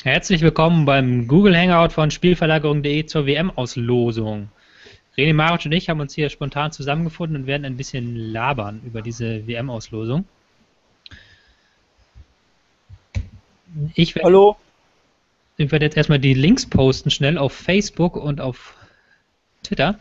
Herzlich willkommen beim Google Hangout von Spielverlagerung.de zur WM-Auslosung. René Maric und ich haben uns hier spontan zusammengefunden und werden ein bisschen labern über diese WM-Auslosung. Ich Hallo? werde jetzt erstmal die Links posten, schnell auf Facebook und auf Twitter.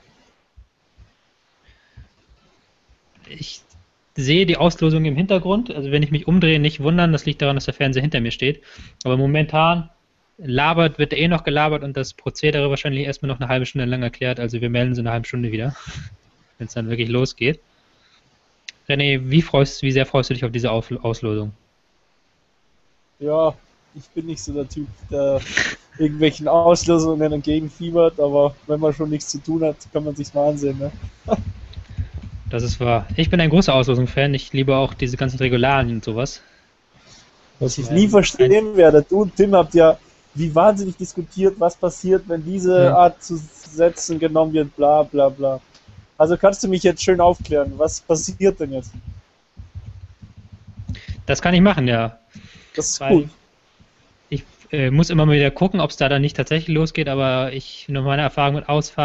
Ich sehe die Auslosung im Hintergrund, also wenn ich mich umdrehe, nicht wundern, das liegt daran, dass der Fernseher hinter mir steht. Aber momentan wird eh noch gelabert und das Prozedere wahrscheinlich erstmal noch eine halbe Stunde lang erklärt, also wir melden uns in einer halben Stunde wieder, wenn es dann wirklich losgeht. René, wie sehr freust du dich auf diese Auslosung? Ja, ich bin nicht so der Typ, der irgendwelchen Auslösungen entgegenfiebert, aber wenn man schon nichts zu tun hat, kann man sich's mal ansehen, ne? Das ist wahr. Ich bin ein großer Auslosung-Fan, ich liebe auch diese ganzen Regularien und sowas. Was ich nie verstehen werde, du und Tim habt ja wie wahnsinnig diskutiert, was passiert, wenn diese Art zu setzen genommen wird, bla bla bla. Also kannst du mich jetzt schön aufklären, was passiert denn jetzt? Das kann ich machen, ja. Das ist gut. Ich muss immer mal wieder gucken, ob es da dann nicht tatsächlich losgeht, aber nur meine Erfahrung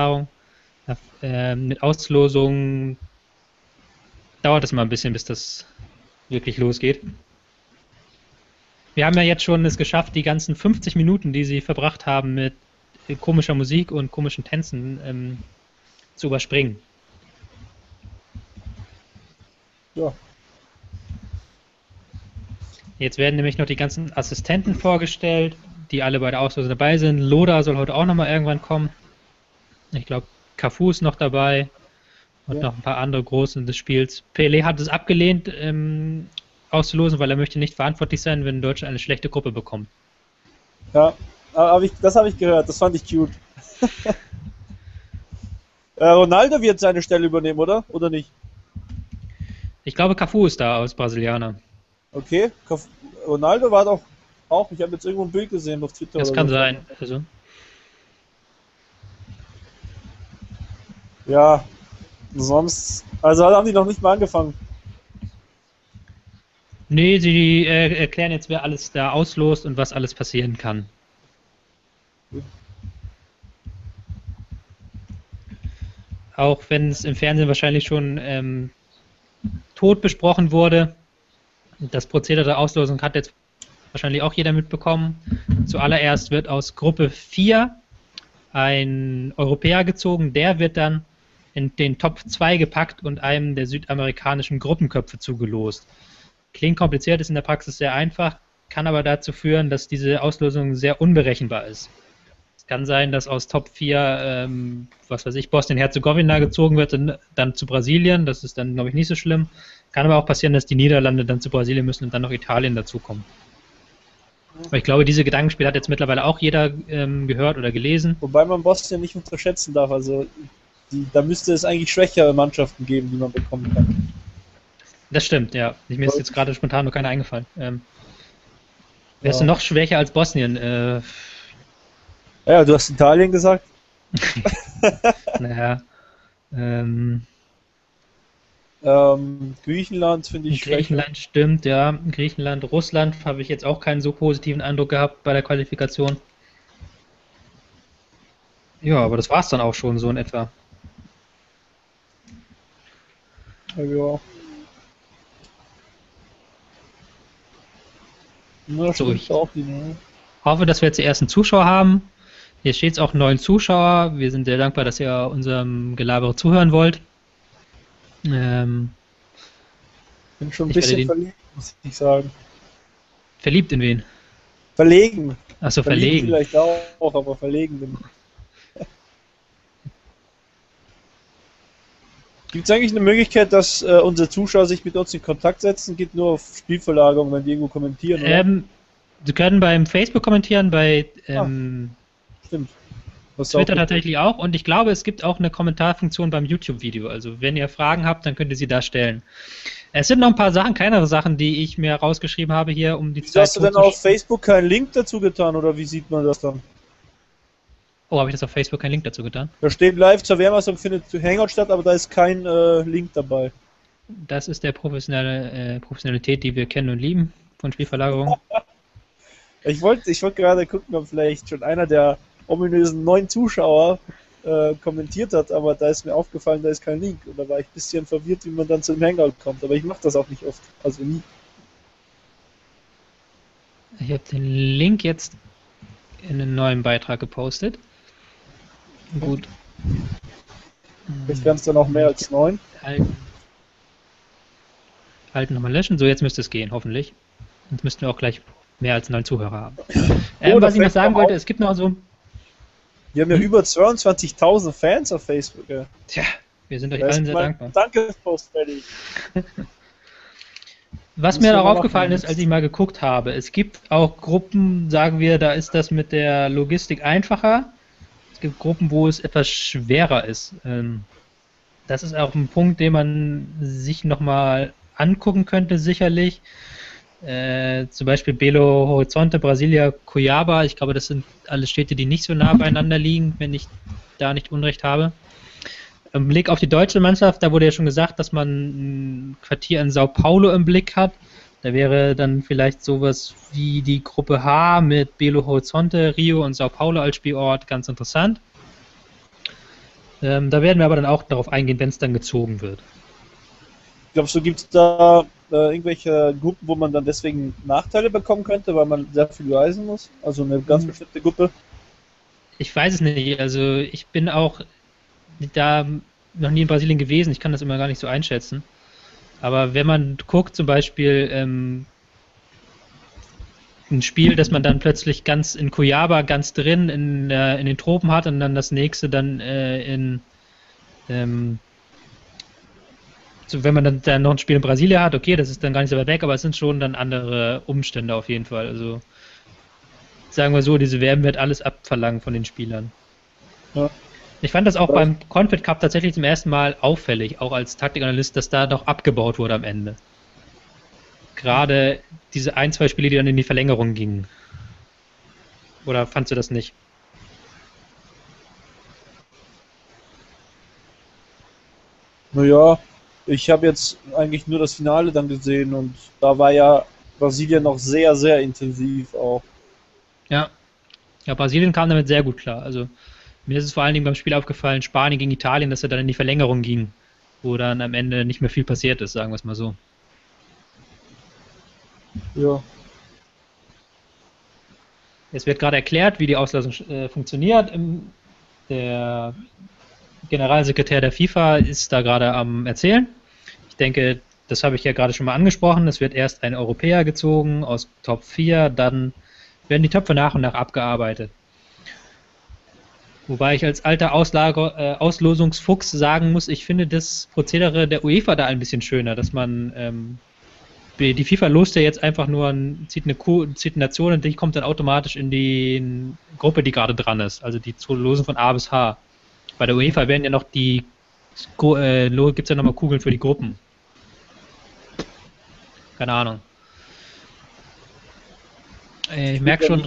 mit Auslosungen dauert es mal ein bisschen, bis das wirklich losgeht. Wir haben ja jetzt schon es geschafft, die ganzen 50 Minuten, die sie verbracht haben mit komischer Musik und komischen Tänzen, zu überspringen. Ja. Jetzt werden nämlich noch die ganzen Assistenten vorgestellt, die alle bei der Auslosung dabei sind. Loda soll heute auch nochmal irgendwann kommen. Ich glaube, Cafu ist noch dabei und noch ein paar andere Großen des Spiels. Pelé hat es abgelehnt, auszulosen, weil er möchte nicht verantwortlich sein, wenn Deutschland eine schlechte Gruppe bekommt. Ja, das habe ich gehört, das fand ich cute. Ronaldo wird seine Stelle übernehmen, oder? Oder nicht? Ich glaube, Cafu ist da als Brasilianer. Okay, Ronaldo war doch auch, ich habe jetzt irgendwo ein Bild gesehen auf Twitter. Das kann sein. Also. Ja, sonst, also haben die noch nicht mal angefangen. Nee, sie erklären jetzt, wer alles da auslost und was alles passieren kann. Auch wenn es im Fernsehen wahrscheinlich schon tot besprochen wurde. Das Prozedere der Auslosung hat jetzt wahrscheinlich auch jeder mitbekommen. Zuallererst wird aus Gruppe 4 ein Europäer gezogen. Der wird dann in den Top 2 gepackt und einem der südamerikanischen Gruppenköpfe zugelost. Klingt kompliziert, ist in der Praxis sehr einfach, kann aber dazu führen, dass diese Auslosung sehr unberechenbar ist. Es kann sein, dass aus Top 4, was weiß ich, Bosnien-Herzegowina gezogen wird und dann zu Brasilien. Das ist dann, glaube ich, nicht so schlimm. Kann aber auch passieren, dass die Niederlande dann zu Brasilien müssen und dann noch Italien dazukommen. Aber ich glaube, diese Gedankenspiele hat jetzt mittlerweile auch jeder gehört oder gelesen. Wobei man Bosnien nicht unterschätzen darf. Also da müsste es eigentlich schwächere Mannschaften geben, die man bekommen kann. Das stimmt, ja. Mir ist jetzt gerade spontan noch keiner eingefallen. Wer ist denn noch schwächer als Bosnien? Ja, du hast Italien gesagt. Naja. Griechenland finde ich schwächer. Griechenland stimmt, ja. Griechenland, Russland habe ich jetzt auch keinen so positiven Eindruck gehabt bei der Qualifikation. Ja, aber das war es dann auch schon so in etwa. Ja. So, ich hoffe, dass wir jetzt die ersten Zuschauer haben. Hier steht es auch 9 Zuschauer. Wir sind sehr dankbar, dass ihr unserem Gelabere zuhören wollt. Bin schon ein bisschen verlegen, muss ich sagen. Verliebt in wen? Verlegen. Achso, verlegen. Vielleicht auch, aber verlegen bin ich. Gibt es eigentlich eine Möglichkeit, dass unsere Zuschauer sich mit uns in Kontakt setzen? Geht nur auf Spielverlagerung, wenn die irgendwo kommentieren, oder? Sie können beim Facebook kommentieren, bei stimmt. Twitter tatsächlich auch, und ich glaube, es gibt auch eine Kommentarfunktion beim YouTube-Video. Also wenn ihr Fragen habt, dann könnt ihr sie da stellen. Es sind noch ein paar Sachen, kleinere Sachen, die ich mir rausgeschrieben habe hier, um die Zeit. Hast du denn auf Facebook keinen Link dazu getan, oder wie sieht man das dann? Oh, habe ich das auf Facebook keinen Link dazu getan? Da steht live zur WM-Auslosung findet Hangout statt, aber da ist kein Link dabei. Das ist der Professionalität, die wir kennen und lieben von Spielverlagerung. Ich wollte gerade gucken, ob vielleicht schon einer der ominösen 9 Zuschauer kommentiert hat, aber da ist mir aufgefallen, da ist kein Link. Und da war ich ein bisschen verwirrt, wie man dann zu dem Hangout kommt. Aber ich mache das auch nicht oft. Also nie. Ich habe den Link jetzt in einen neuen Beitrag gepostet. Gut. Vielleicht werden es dann auch mehr als 9. Alten nochmal löschen. So, jetzt müsste es gehen, hoffentlich. Jetzt müssten wir auch gleich mehr als 9 Zuhörer haben. Was ich noch sagen wollte, es gibt noch so... Wir haben ja über 22.000 Fans auf Facebook. Ja. Tja, wir sind euch allen sehr dankbar. Danke, Post Freddy. Was mir auch aufgefallen ist, als ich mal geguckt habe, es gibt auch Gruppen, sagen wir, da ist das mit der Logistik einfacher. Es gibt Gruppen, wo es etwas schwerer ist. Das ist auch ein Punkt, den man sich nochmal angucken könnte, sicherlich. Zum Beispiel Belo Horizonte, Brasilia, Cuiabá. Ich glaube, das sind alles Städte, die nicht so nah beieinander liegen, wenn ich da nicht Unrecht habe. Im Blick auf die deutsche Mannschaft, da wurde ja schon gesagt, dass man ein Quartier in Sao Paulo im Blick hat. Da wäre dann vielleicht sowas wie die Gruppe H mit Belo Horizonte, Rio und Sao Paulo als Spielort ganz interessant. Da werden wir aber dann auch darauf eingehen, wenn es dann gezogen wird. Glaubst du, gibt es da irgendwelche Gruppen, wo man dann deswegen Nachteile bekommen könnte, weil man sehr viel reisen muss? Also eine ganz bestimmte Gruppe? Ich weiß es nicht. Also ich bin auch da noch nie in Brasilien gewesen. Ich kann das immer gar nicht so einschätzen. Aber wenn man guckt, zum Beispiel ein Spiel, das man dann plötzlich ganz in Cuiabá ganz drin in den Tropen hat und dann das nächste dann wenn man dann noch ein Spiel in Brasilien hat, okay, das ist dann gar nicht so weit weg, aber es sind schon dann andere Umstände auf jeden Fall. Also sagen wir so, diese WM wird alles abverlangen von den Spielern. Ja. Ich fand das auch beim Confed Cup tatsächlich zum ersten Mal auffällig, auch als Taktikanalyst, dass da doch abgebaut wurde am Ende. Gerade diese 1-2 Spiele, die dann in die Verlängerung gingen. Oder fandst du das nicht? Naja, ich habe jetzt eigentlich nur das Finale dann gesehen und da war ja Brasilien noch sehr, sehr intensiv auch. Ja, Brasilien kam damit sehr gut klar. Also mir ist es vor allen Dingen beim Spiel aufgefallen, Spanien gegen Italien, dass er dann in die Verlängerung ging, wo dann am Ende nicht mehr viel passiert ist, sagen wir es mal so. Ja. Es wird gerade erklärt, wie die Auslosung funktioniert. Der Generalsekretär der FIFA ist da gerade am Erzählen. Ich denke, das habe ich ja gerade schon mal angesprochen. Es wird erst ein Europäer gezogen aus Top 4, dann werden die Töpfe nach und nach abgearbeitet. Wobei ich als alter Auslosungsfuchs sagen muss, ich finde das Prozedere der UEFA da ein bisschen schöner, dass man die FIFA lost ja jetzt einfach nur, zieht eine Nation und die kommt dann automatisch in die Gruppe, die gerade dran ist. Also die Losen von A bis H. Bei der UEFA werden ja noch gibt es ja nochmal Kugeln für die Gruppen. Keine Ahnung. Ich merke schon,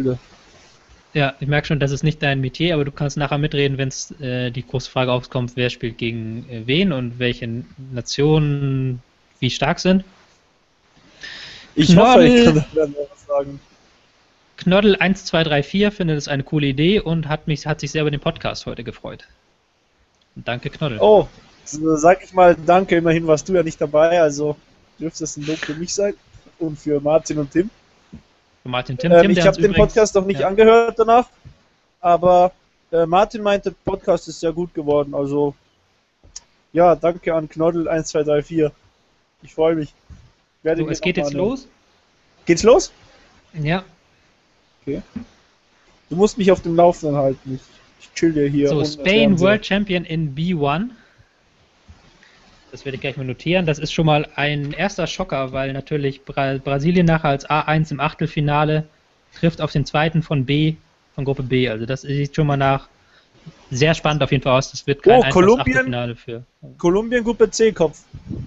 das ist nicht dein Metier, aber du kannst nachher mitreden, wenn es die große Frage aufkommt, wer spielt gegen wen und welche Nationen wie stark sind. Ich hoffe, ich kann da was sagen. Knoddel 1234 findet es eine coole Idee und hat sich sehr über den Podcast heute gefreut. Und danke, Knoddel. Oh, sag ich mal danke, immerhin warst du ja nicht dabei, also dürfte es ein Lob für mich sein und für Martin und Tim. Für Martin Tim, ich habe den Podcast noch nicht angehört danach, aber Martin meinte, Podcast ist sehr gut geworden, also ja, danke an Knoddel 1234. Ich freue mich. So, es geht jetzt los. Geht's los? Ja. Okay. Du musst mich auf dem Laufenden halten. Ich chill dir hier. So, Spain World Champion in B1. Das werde ich gleich mal notieren. Das ist schon mal ein erster Schocker, weil natürlich Brasilien nachher als A1 im Achtelfinale trifft auf den zweiten von Gruppe B. Also das sieht schon mal nach sehr spannend auf jeden Fall aus. Das wird kein einfaches Achtelfinale für. Kolumbien Gruppe C Kopf.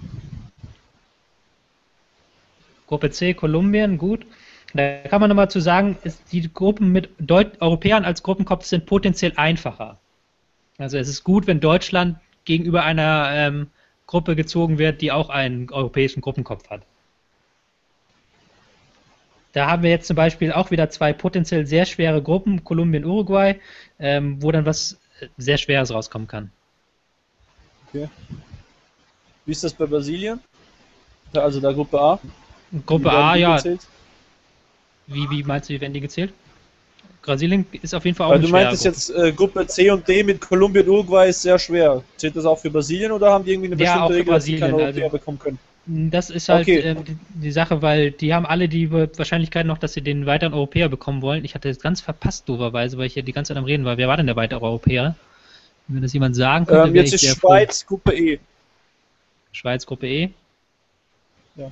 Gruppe C, Kolumbien, gut. Da kann man nochmal zu sagen, die Gruppen mit Europäern als Gruppenkopf sind potenziell einfacher. Also es ist gut, wenn Deutschland gegenüber einer Gruppe gezogen wird, die auch einen europäischen Gruppenkopf hat. Da haben wir jetzt zum Beispiel auch wieder zwei potenziell sehr schwere Gruppen, Kolumbien, Uruguay, wo dann was sehr Schweres rauskommen kann. Okay. Wie ist das bei Brasilien? Also da Gruppe A? Gruppe Wie werden A, die ja. gezählt? Wie meinst du, wie werden die gezählt? Brasilien ist auf jeden Fall auch Weil eine du schwere meintest Gruppe. jetzt, Gruppe C und D mit Kolumbien und Uruguay ist sehr schwer. Zählt das auch für Brasilien oder haben die irgendwie eine Ja, bestimmte auch für Regel, dass sie keine Brasilien. Europäer Also bekommen können? das ist halt Okay, die Sache, weil die haben alle die Wahrscheinlichkeit noch, dass sie den weiteren Europäer bekommen wollen. Ich hatte das ganz verpasst, dooferweise, weil ich hier die ganze Zeit am Reden war. Wer war denn der weitere Europäer? Wenn mir das jemand sagen könnte, wäre jetzt ich ist sehr froh. Schweiz Gruppe E. Schweiz Gruppe E. Ja.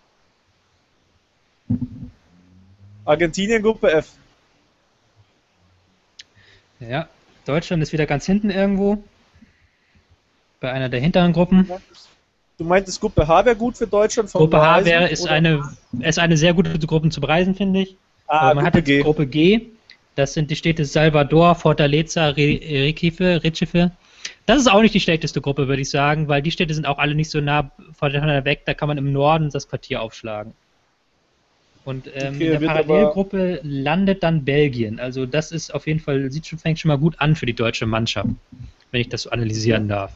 Argentinien Gruppe F. Ja, Deutschland ist wieder ganz hinten irgendwo. Bei einer der hinteren Gruppen. Du meintest Gruppe H wäre gut für Deutschland vom Gruppe H Reisen, ist oder? eine sehr gute Gruppe zu bereisen, finde ich. Aber man hat Gruppe jetzt G. Gruppe G. Das sind die Städte Salvador, Fortaleza, Recife. Das ist auch nicht die schlechteste Gruppe, würde ich sagen, weil die Städte sind auch alle nicht so nah voneinander weg. Da kann man im Norden das Quartier aufschlagen. Und in der Parallelgruppe landet dann Belgien. Also das ist auf jeden Fall, fängt schon mal gut an für die deutsche Mannschaft, wenn ich das so analysieren darf.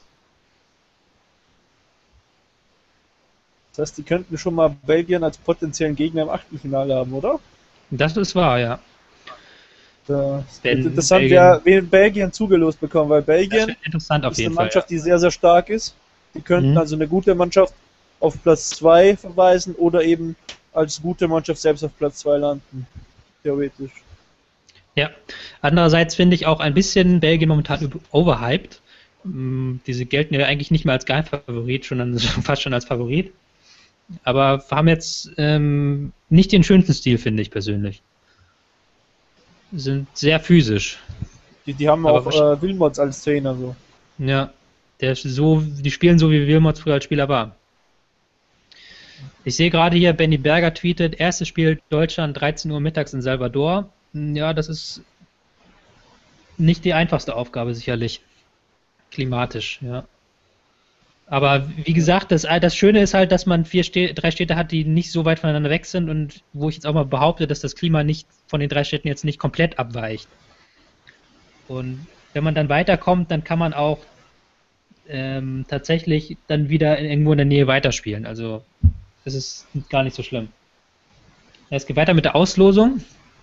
Das heißt, die könnten schon mal Belgien als potenziellen Gegner im Achtelfinale haben, oder? Das ist wahr, ja. Das wird interessant, wen Belgien zugelost bekommen, weil Belgien ist eine Mannschaft, die sehr, sehr stark ist. Die könnten also eine gute Mannschaft auf Platz 2 verweisen oder eben als gute Mannschaft selbst auf Platz 2 landen. Theoretisch. Ja, andererseits finde ich auch ein bisschen Belgien momentan overhyped. Diese gelten ja eigentlich nicht mehr als Geheimfavorit, sondern fast schon als Favorit. Aber haben jetzt nicht den schönsten Stil, finde ich persönlich. Sind sehr physisch. Die haben aber auch Wilmots als Trainer so. Ja, die spielen so, wie Wilmots früher als Spieler war. Ich sehe gerade hier, Benny Berger tweetet, erstes Spiel Deutschland 13 Uhr mittags in Salvador. Ja, das ist nicht die einfachste Aufgabe sicherlich. Klimatisch, ja. Aber wie gesagt, das Schöne ist halt, dass man drei Städte hat, die nicht so weit voneinander weg sind und wo ich jetzt auch mal behaupte, dass das Klima nicht von den drei Städten jetzt nicht komplett abweicht. Und wenn man dann weiterkommt, dann kann man auch tatsächlich dann wieder irgendwo in der Nähe weiterspielen. Also das ist gar nicht so schlimm. Es geht weiter mit der Auslosung.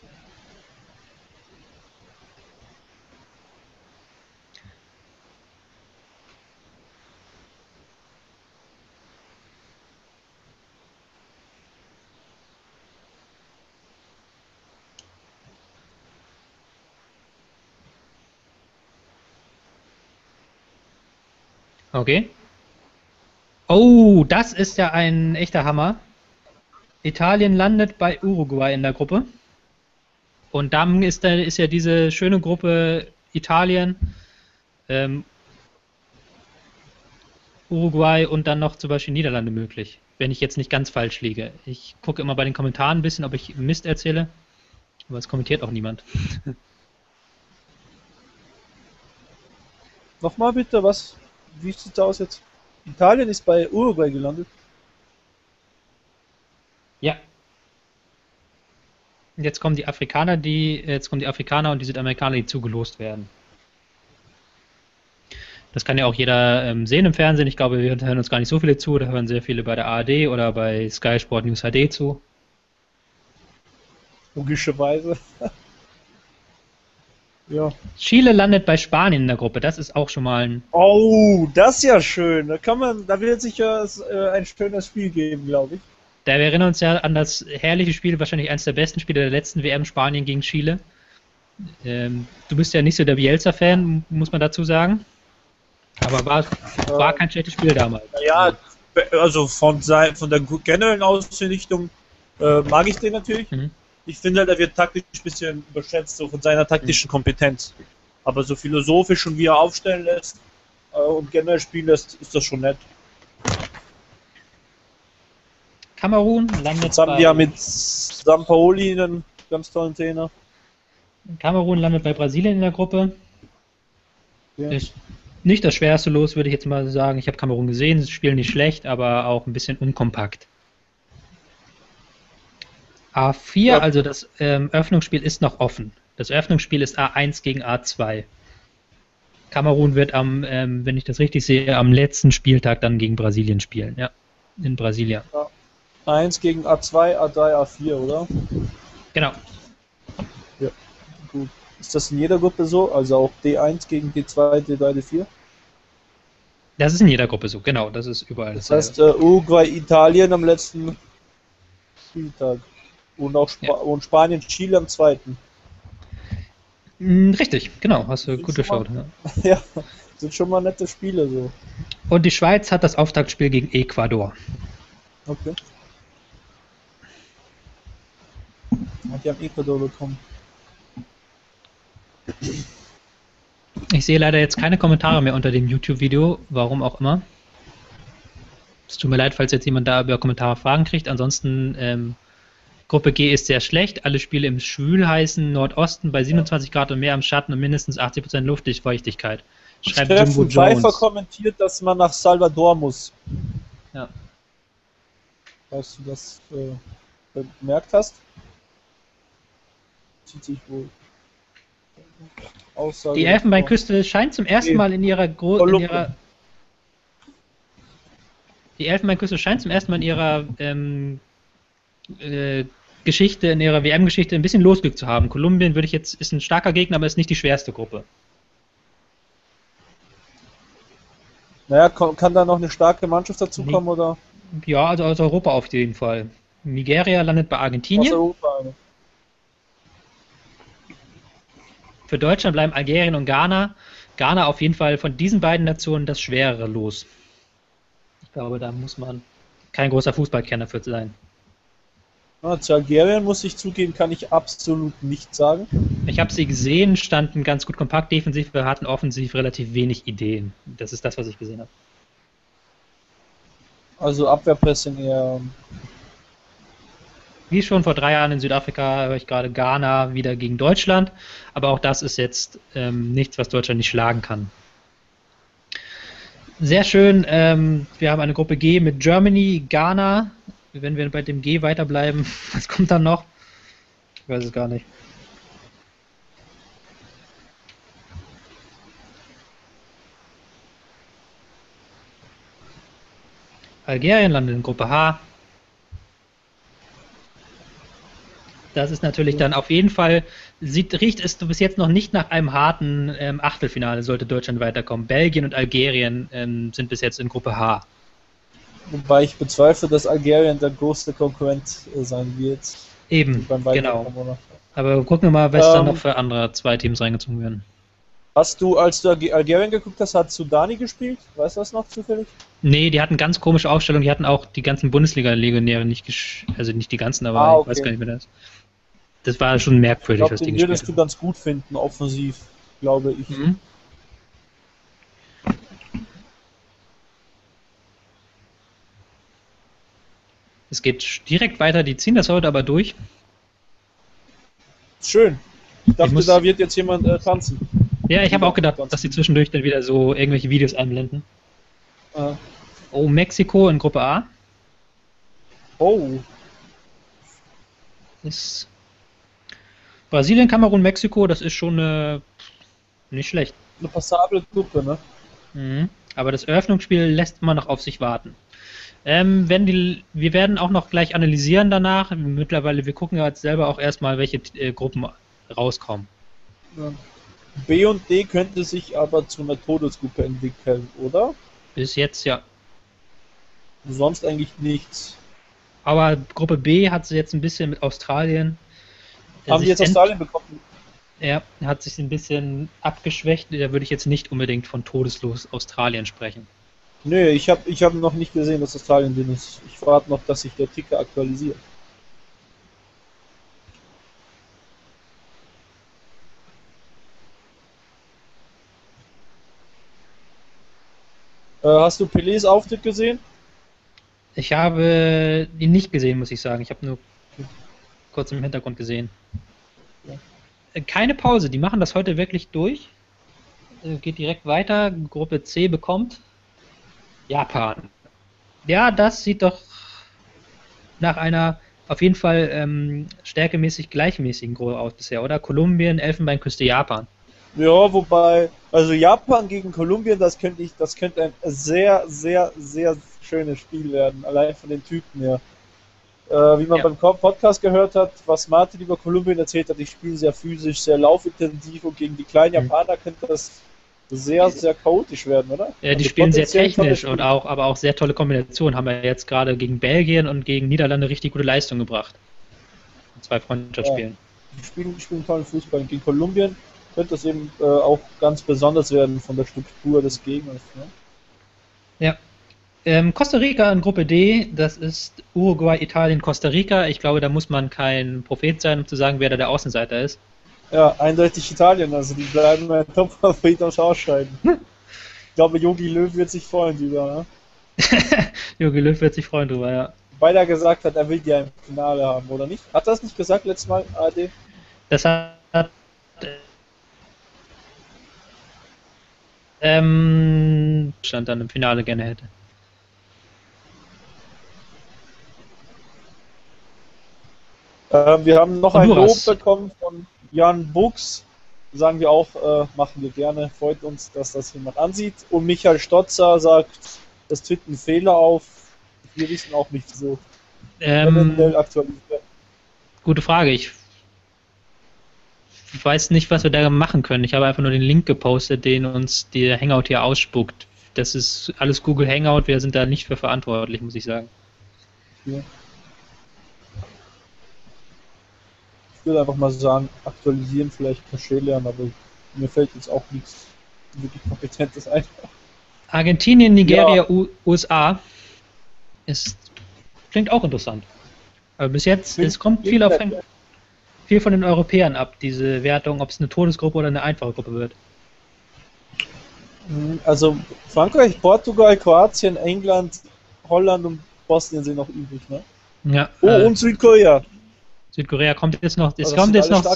Okay. Oh, das ist ja ein echter Hammer. Italien landet bei Uruguay in der Gruppe. Und dann ist ja diese schöne Gruppe Italien, Uruguay und dann noch zum Beispiel Niederlande möglich. Wenn ich jetzt nicht ganz falsch liege. Ich gucke immer bei den Kommentaren ein bisschen, ob ich Mist erzähle. Aber es kommentiert auch niemand. Nochmal bitte, wie sieht es aus jetzt? Italien ist bei Uruguay gelandet. Ja. Jetzt kommen die Afrikaner und die Südamerikaner, die zugelost werden. Das kann ja auch jeder sehen im Fernsehen. Ich glaube, wir hören uns gar nicht so viele zu. Da hören sehr viele bei der ARD oder bei Sky Sport News HD zu. Logischerweise. Ja. Chile landet bei Spanien in der Gruppe. Das ist auch schon mal ein... Oh, das ist ja schön. Da wird sicher ein schönes Spiel geben, glaube ich. Da wir erinnern uns ja an das herrliche Spiel, wahrscheinlich eines der besten Spiele der letzten WM Spanien gegen Chile. Du bist ja nicht so der Bielsa-Fan, muss man dazu sagen. Aber war kein schlechtes Spiel damals. Ja, also von der generellen Ausrichtung mag ich den natürlich. Mhm. Ich finde halt, er wird taktisch ein bisschen überschätzt, so von seiner taktischen Kompetenz. Aber so philosophisch und wie er aufstellen lässt und generell spielen lässt, ist das schon nett. Kamerun landet Jetzt haben wir ja mit Sampaoli einen ganz tollen Trainer. Kamerun landet bei Brasilien in der Gruppe. Ja. Ist nicht das schwerste Los, würde ich jetzt mal sagen. Ich habe Kamerun gesehen, sie spielen nicht schlecht, aber auch ein bisschen unkompakt. A4, also das Öffnungsspiel ist noch offen. Das Eröffnungsspiel ist A1 gegen A2. Kamerun wird wenn ich das richtig sehe, am letzten Spieltag dann gegen Brasilien spielen. Ja, in Brasilien. Ja. 1 gegen A2, A3, A4, oder? Genau. Ja, gut. Ist das in jeder Gruppe so? Also auch D1 gegen D2, D3, D4? Das ist in jeder Gruppe so, genau. Das ist überall das heißt, Uruguay, Italien am letzten Spieltag. Und auch und Spanien, Chile am zweiten. Richtig, genau. Hast du gut geschaut. Ja. Ja, sind schon mal nette Spiele so. Und die Schweiz hat das Auftaktspiel gegen Ecuador. Okay. Die haben Ecuador bekommen. Ich sehe leider jetzt keine Kommentare mehr unter dem YouTube-Video, warum auch immer. Es tut mir leid, falls jetzt jemand da über Kommentare Fragen kriegt. Ansonsten, Gruppe G ist sehr schlecht. Alle Spiele im schwül heißen Nordosten bei 27 Grad und mehr am Schatten und mindestens 80% Luftfeuchtigkeit. Schreibt Jimbo Jones. Pfeiffer kommentiert, dass man nach Salvador muss. Ja. Weißt du das bemerkt hast? Zieht sich wohl. Aussage die Elfenbeinküste scheint zum ersten Mal in ihrer Die Elfenbeinküste scheint zum ersten Mal in ihrer Geschichte, in ihrer WM-Geschichte ein bisschen Losglück zu haben. Kolumbien ist ein starker Gegner, aber ist nicht die schwerste Gruppe. Naja, kann da noch eine starke Mannschaft dazu kommen, oder? Ja, also aus Europa auf jeden Fall. Nigeria landet bei Argentinien. Aus Europa, ne? Für Deutschland bleiben Algerien und Ghana. Ghana auf jeden Fall von diesen beiden Nationen das schwerere Los. Ich glaube, da muss man kein großer Fußballkenner für sein. Ja, zu Algerien muss ich zugeben, kann ich absolut nichts sagen. Ich habe sie gesehen, standen ganz gut kompakt defensiv, wir hatten offensiv relativ wenig Ideen. Das ist das, was ich gesehen habe. Also Abwehrpressing eher. Wie schon vor 3 Jahren in Südafrika höre ich gerade Ghana wieder gegen Deutschland, aber auch das ist jetzt nichts, was Deutschland nicht schlagen kann. Sehr schön, wir haben eine Gruppe G mit Germany, Ghana. Wenn wir bei dem G weiterbleiben, was kommt dann noch? Ich weiß es gar nicht. Algerien landet in Gruppe H. Das ist natürlich dann auf jeden Fall, riecht es bis jetzt noch nicht nach einem harten Achtelfinale, sollte Deutschland weiterkommen. Belgien und Algerien sind bis jetzt in Gruppe H. Wobei ich bezweifle, dass Algerien der größte Konkurrent sein wird. Eben, genau. Aber gucken wir mal, was dann noch für andere 2 Teams reingezogen werden. Hast du, als du Algerien geguckt hast, hat Sudani gespielt? Weißt du das noch zufällig? Nee, die hatten ganz komische Aufstellung. Die hatten auch die ganzen Bundesliga-Legionäre nicht, also nicht die ganzen, aber okay. Ich weiß gar nicht mehr das. Das war schon merkwürdig, was die gespielt haben. Würdest du ganz gut finden, offensiv, glaube ich. Mhm. Es geht direkt weiter, die ziehen das heute aber durch. Schön. Ich dachte, da wird jetzt jemand tanzen. Ja, ich habe auch gedacht, dass sie zwischendurch dann wieder so irgendwelche Videos einblenden. Oh, Mexiko in Gruppe A. Oh. Ist Brasilien, Kamerun, Mexiko, das ist schon nicht schlecht. Eine passable Gruppe, ne? Mhm. Aber das Eröffnungsspiel lässt immer noch auf sich warten. Wir werden auch noch gleich analysieren danach. Mittlerweile, wir gucken ja jetzt selber auch erstmal, welche Gruppen rauskommen. Ja. B und D könnte sich aber zu einer Todesgruppe entwickeln, oder? Bis jetzt ja. Sonst eigentlich nichts. Aber Gruppe B hat sie jetzt ein bisschen mit Australien. Haben die jetzt Australien bekommen? Ja, hat sich ein bisschen abgeschwächt. Da würde ich jetzt nicht unbedingt von todeslos Australien sprechen. Nö, ich hab noch nicht gesehen, dass Australien drin ist. Ich warte noch, dass sich der Ticker aktualisiert. Hast du Pelés Auftritt gesehen? Ich habe ihn nicht gesehen, muss ich sagen. Ich habe nur kurz im Hintergrund gesehen. Ja. Keine Pause, die machen das heute wirklich durch. Geht direkt weiter. Gruppe C bekommt Japan. Ja, das sieht doch nach einer auf jeden Fall stärkemäßig gleichmäßigen Gruppe aus bisher, oder? Kolumbien, Elfenbeinküste, Japan. Ja, wobei, also Japan gegen Kolumbien, das könnte ein sehr, sehr, sehr schönes Spiel werden, allein von den Typen her. Wie man Ja. beim Podcast gehört hat, was Martin über Kolumbien erzählt hat, die spielen sehr physisch, sehr laufintensiv und gegen die kleinen Mhm. Japaner könnte das sehr, sehr chaotisch werden, oder? Ja, die Also spielen sehr potenziell ein tolles technisch und Spiel. aber auch sehr tolle Kombinationen. Haben wir jetzt gerade gegen Belgien und gegen Niederlande richtig gute Leistung gebracht. In 2 Ja, Freundschaftsspielen. die spielen tollen Fußball. Und gegen Kolumbien könnte das eben auch ganz besonders werden von der Struktur des Gegners. Ne? Ja. Costa Rica in Gruppe D, das ist Uruguay, Italien, Costa Rica. Ich glaube, da muss man kein Prophet sein, um zu sagen, wer da der Außenseiter ist. Ja, eindeutig Italien, also die bleiben mein Top-Favorit am Ausscheiden. Ich glaube, Jogi Löw wird sich freuen drüber. Ne? Jogi Löw wird sich freuen drüber, ja. Weil er gesagt hat, er will die ja im Finale haben, oder nicht? Hat er das nicht gesagt letztes Mal, ARD? Das hat Stand dann im Finale gerne hätte. Wir haben noch ein Lob Honduras. bekommen von Jan Buchs. Sagen wir auch, machen wir gerne. Freut uns, dass das jemand ansieht. Und Michael Stotzer sagt, das tritt ein Fehler auf. Wir wissen auch nicht so. Aktualisiert. Gute Frage. Ich weiß nicht, was wir da machen können. Ich habe einfach nur den Link gepostet, den uns der Hangout hier ausspuckt. Das ist alles Google Hangout. Wir sind da nicht für verantwortlich, muss ich sagen. Ja. Ich würde einfach mal sagen, aktualisieren, vielleicht Cache lernen, aber mir fällt jetzt auch nichts wirklich Kompetentes ein. Argentinien, Nigeria, ja. USA klingt auch interessant. Aber bis jetzt, es kommt viel von den Europäern ab, diese Wertung, ob es eine Todesgruppe oder eine einfache Gruppe wird. Also Frankreich, Portugal, Kroatien, England, Holland und Bosnien sind noch übrig, ne? Ja. Und Südkorea. Südkorea kommt jetzt noch. Es kommt jetzt noch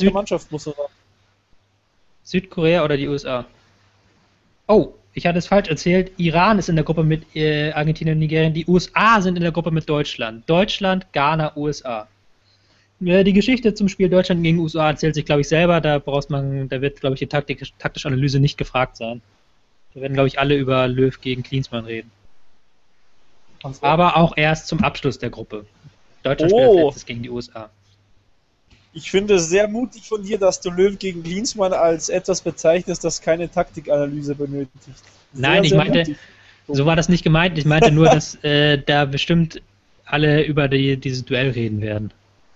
Südkorea oder die USA. Oh, ich hatte es falsch erzählt. Iran ist in der Gruppe mit Argentinien und Nigeria. Die USA sind in der Gruppe mit Deutschland. Deutschland, Ghana, USA. Die Geschichte zum Spiel Deutschland gegen USA erzählt sich, glaube ich, selber. Da wird, glaube ich, die taktische Analyse nicht gefragt sein. Da werden, glaube ich, alle über Löw gegen Klinsmann reden. Aber auch erst zum Abschluss der Gruppe. Deutschland spielt als letztes gegen die USA. Ich finde es sehr mutig von dir, dass du Löw gegen Klinsmann als etwas bezeichnest, das keine Taktikanalyse benötigt. Nein, ich meinte, so war das nicht gemeint. Ich meinte nur, dass da bestimmt alle über dieses Duell reden werden.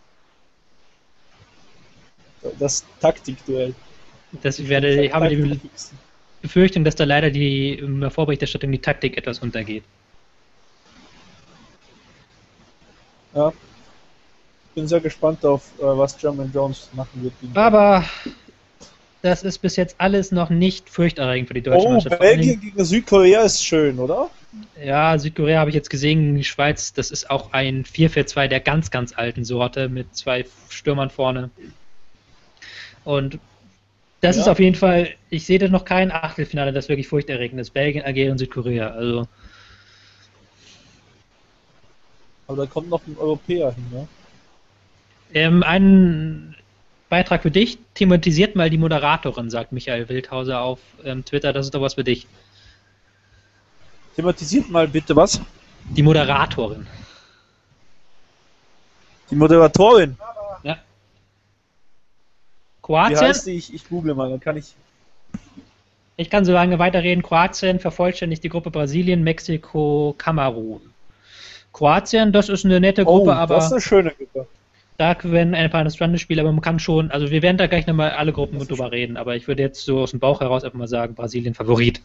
Das Taktikduell. Ich habe die Befürchtung, dass da leider in der Vorberichterstattung die Taktik etwas untergeht. Ja. Ich bin sehr gespannt auf, was Jermaine Jones machen wird. Aber das ist bis jetzt alles noch nicht furchterregend für die deutsche Mannschaft. Belgien gegen Südkorea ist schön, oder? Ja, Südkorea habe ich jetzt gesehen gegen die Schweiz. Das ist auch ein 4-4-2 der ganz, ganz alten Sorte mit 2 Stürmern vorne. Und das ist auf jeden Fall, ich sehe da noch kein Achtelfinale, das wirklich furchterregend ist. Belgien, Algerien und Südkorea. Also. Aber da kommt noch ein Europäer hin, ne? Ein Beitrag für dich. Thematisiert mal die Moderatorin, sagt Michael Wildhauser auf Twitter. Das ist doch was für dich. Thematisiert mal bitte was? Die Moderatorin. Die Moderatorin? Ja. Kroatien? Wie heißt die? Ich google mal, dann kann ich... Ich kann so lange weiterreden. Kroatien vervollständigt die Gruppe Brasilien, Mexiko, Kamerun. Kroatien, das ist eine nette Gruppe, aber... das ist eine schöne Gruppe. Da werden ein paar Spiele, aber man kann schon, also wir werden da gleich nochmal alle Gruppen drüber reden, aber ich würde jetzt so aus dem Bauch heraus einfach mal sagen, Brasilien Favorit.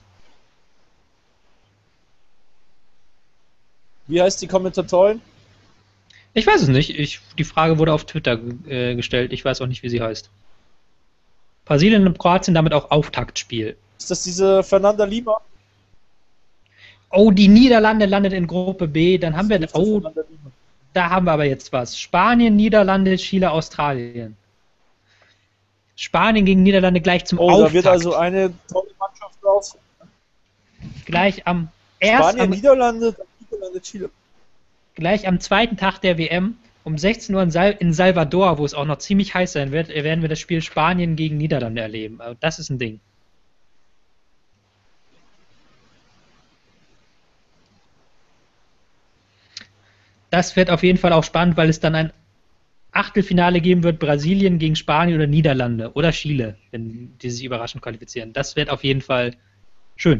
Wie heißt die Kommentatorin? Ich weiß es nicht. Die Frage wurde auf Twitter gestellt. Ich weiß auch nicht, wie sie heißt. Brasilien und Kroatien damit auch Auftaktspiel. Ist das diese Fernanda Lima? Oh, die Niederlande landet in Gruppe B. Dann haben wir... Oh, da haben wir aber jetzt was. Spanien, Niederlande, Chile, Australien. Spanien gegen Niederlande gleich zum Auftakt. Da wird also eine tolle Mannschaft raus. Gleich Niederlande, Chile. Gleich am zweiten Tag der WM Um 16 Uhr in Salvador, wo es auch noch ziemlich heiß sein wird, werden wir das Spiel Spanien gegen Niederlande erleben. Also das ist ein Ding. Das wird auf jeden Fall auch spannend, weil es dann ein Achtelfinale geben wird, Brasilien gegen Spanien oder Niederlande oder Chile, wenn die sich überraschend qualifizieren. Das wird auf jeden Fall schön.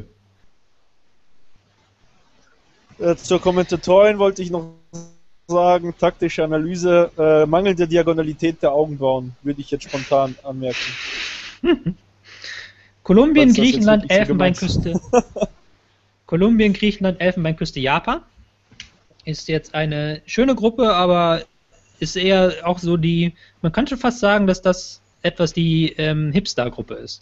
Zur Kommentatorin wollte ich noch sagen, taktische Analyse, mangelnde Diagonalität der Augenbrauen, würde ich jetzt spontan anmerken. Kolumbien, Griechenland, Elfenbeinküste. Kolumbien, Griechenland, Elfenbeinküste, Japan. Ist jetzt eine schöne Gruppe, aber ist eher auch so man kann schon fast sagen, dass das etwas die Hipster-Gruppe ist.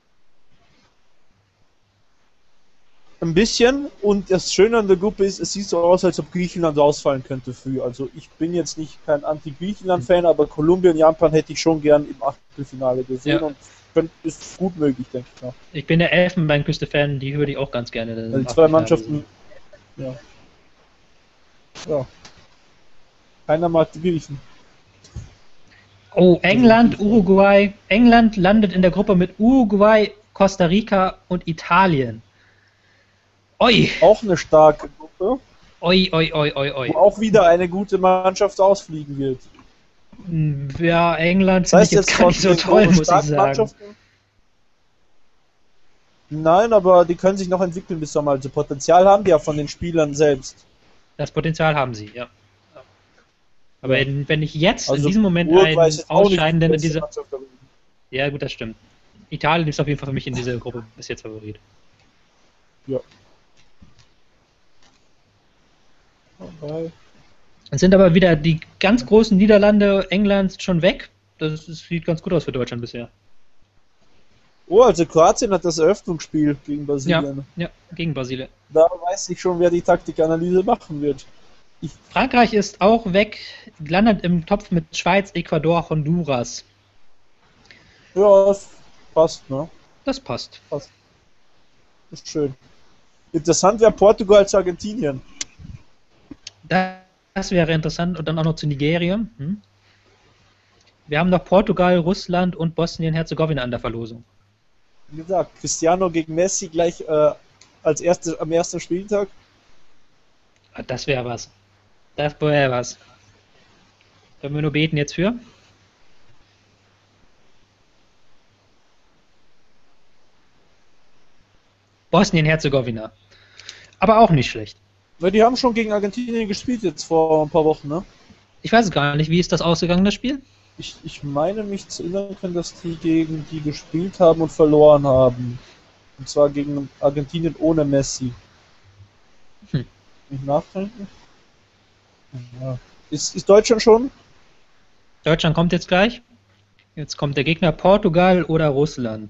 Ein bisschen, und das Schöne an der Gruppe ist, es sieht so aus, als ob Griechenland ausfallen könnte früh. Also ich bin jetzt nicht kein Anti-Griechenland-Fan, aber Kolumbien, Japan hätte ich schon gern im Achtelfinale gesehen, ja. Und ist gut möglich, denke ich mal. Ich bin der Elfenbeinküste-Fan, die würde ich auch ganz gerne. Also die zwei Mannschaften, ja. Keiner mag die Griechen. Oh, England, Uruguay. England landet in der Gruppe mit Uruguay, Costa Rica und Italien. Oi. Auch eine starke Gruppe. Oi. Wo auch wieder eine gute Mannschaft ausfliegen wird. Ja, England finde ich jetzt gar nicht so toll, muss ich sagen. Nein, aber die können sich noch entwickeln bis Sommer. Also Potenzial haben die ja von den Spielern selbst. Das Potenzial haben sie, ja. Aber wenn ich jetzt also in diesem Moment einen Ausscheidenden in diese... Ja gut, das stimmt. Italien ist auf jeden Fall für mich in dieser Gruppe bis jetzt Favorit. Ja. Okay. Es sind aber wieder die ganz großen Niederlande Englands schon weg. Das sieht ganz gut aus für Deutschland bisher. Oh, also Kroatien hat das Eröffnungsspiel gegen Brasilien. Ja, gegen Brasilien. Da weiß ich schon, wer die Taktikanalyse machen wird. Frankreich ist auch weg, landet im Topf mit Schweiz, Ecuador, Honduras. Ja, das passt, ne? Das passt. Das ist schön. Interessant wäre Portugal zu Argentinien. Das wäre interessant und dann auch noch zu Nigeria. Wir haben noch Portugal, Russland und Bosnien-Herzegowina an der Verlosung. Wie gesagt, Cristiano gegen Messi gleich am ersten Spieltag. Das wäre was. Das wäre was. Können wir nur beten jetzt für? Bosnien-Herzegowina. Aber auch nicht schlecht. Weil die haben schon gegen Argentinien gespielt jetzt vor ein paar Wochen, ne? Ich weiß es gar nicht. Wie ist das ausgegangen, das Spiel? Ich meine mich zu erinnern können, dass die gegen die gespielt haben und verloren haben. Und zwar gegen Argentinien ohne Messi. Nicht nachdenken? Ja. Ist Deutschland schon? Deutschland kommt jetzt gleich. Jetzt kommt der Gegner Portugal oder Russland.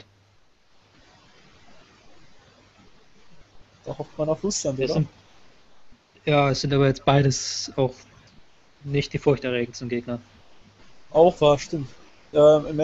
Da hofft man auf Russland, oder? Es sind aber jetzt beides auch nicht die furchterregendsten Gegner. Auch war, stimmt. Im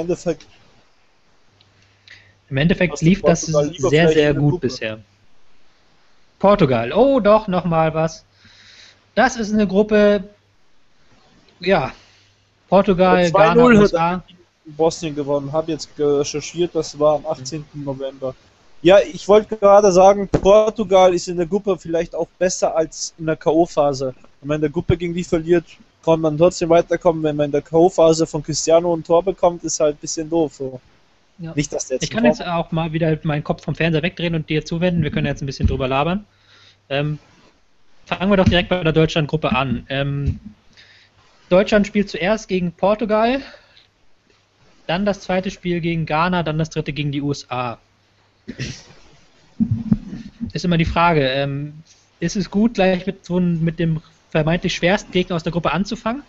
Endeffekt lief das sehr, sehr gut bisher. Portugal. Oh, doch, nochmal was. Das ist eine Gruppe, ja, Portugal, Ghana, USA. Hat Bosnien gewonnen. Habe jetzt recherchiert, das war am 18. November. Ja, ich wollte gerade sagen, Portugal ist in der Gruppe vielleicht auch besser als in der K.O.-Phase. Wenn man in der Gruppe gegen die verliert, kann man trotzdem weiterkommen. Wenn man in der K.O.-Phase von Cristiano ein Tor bekommt, ist halt ein bisschen doof. So. Ja. Nicht, dass der jetzt ich kann jetzt auch mal wieder meinen Kopf vom Fernseher wegdrehen und dir zuwenden. Wir können jetzt ein bisschen drüber labern. Fangen wir doch direkt bei der Deutschland-Gruppe an. Deutschland spielt zuerst gegen Portugal, dann das zweite Spiel gegen Ghana, dann das dritte gegen die USA. Ist immer die Frage, ist es gut, gleich mit dem vermeintlich schwersten Gegner aus der Gruppe anzufangen?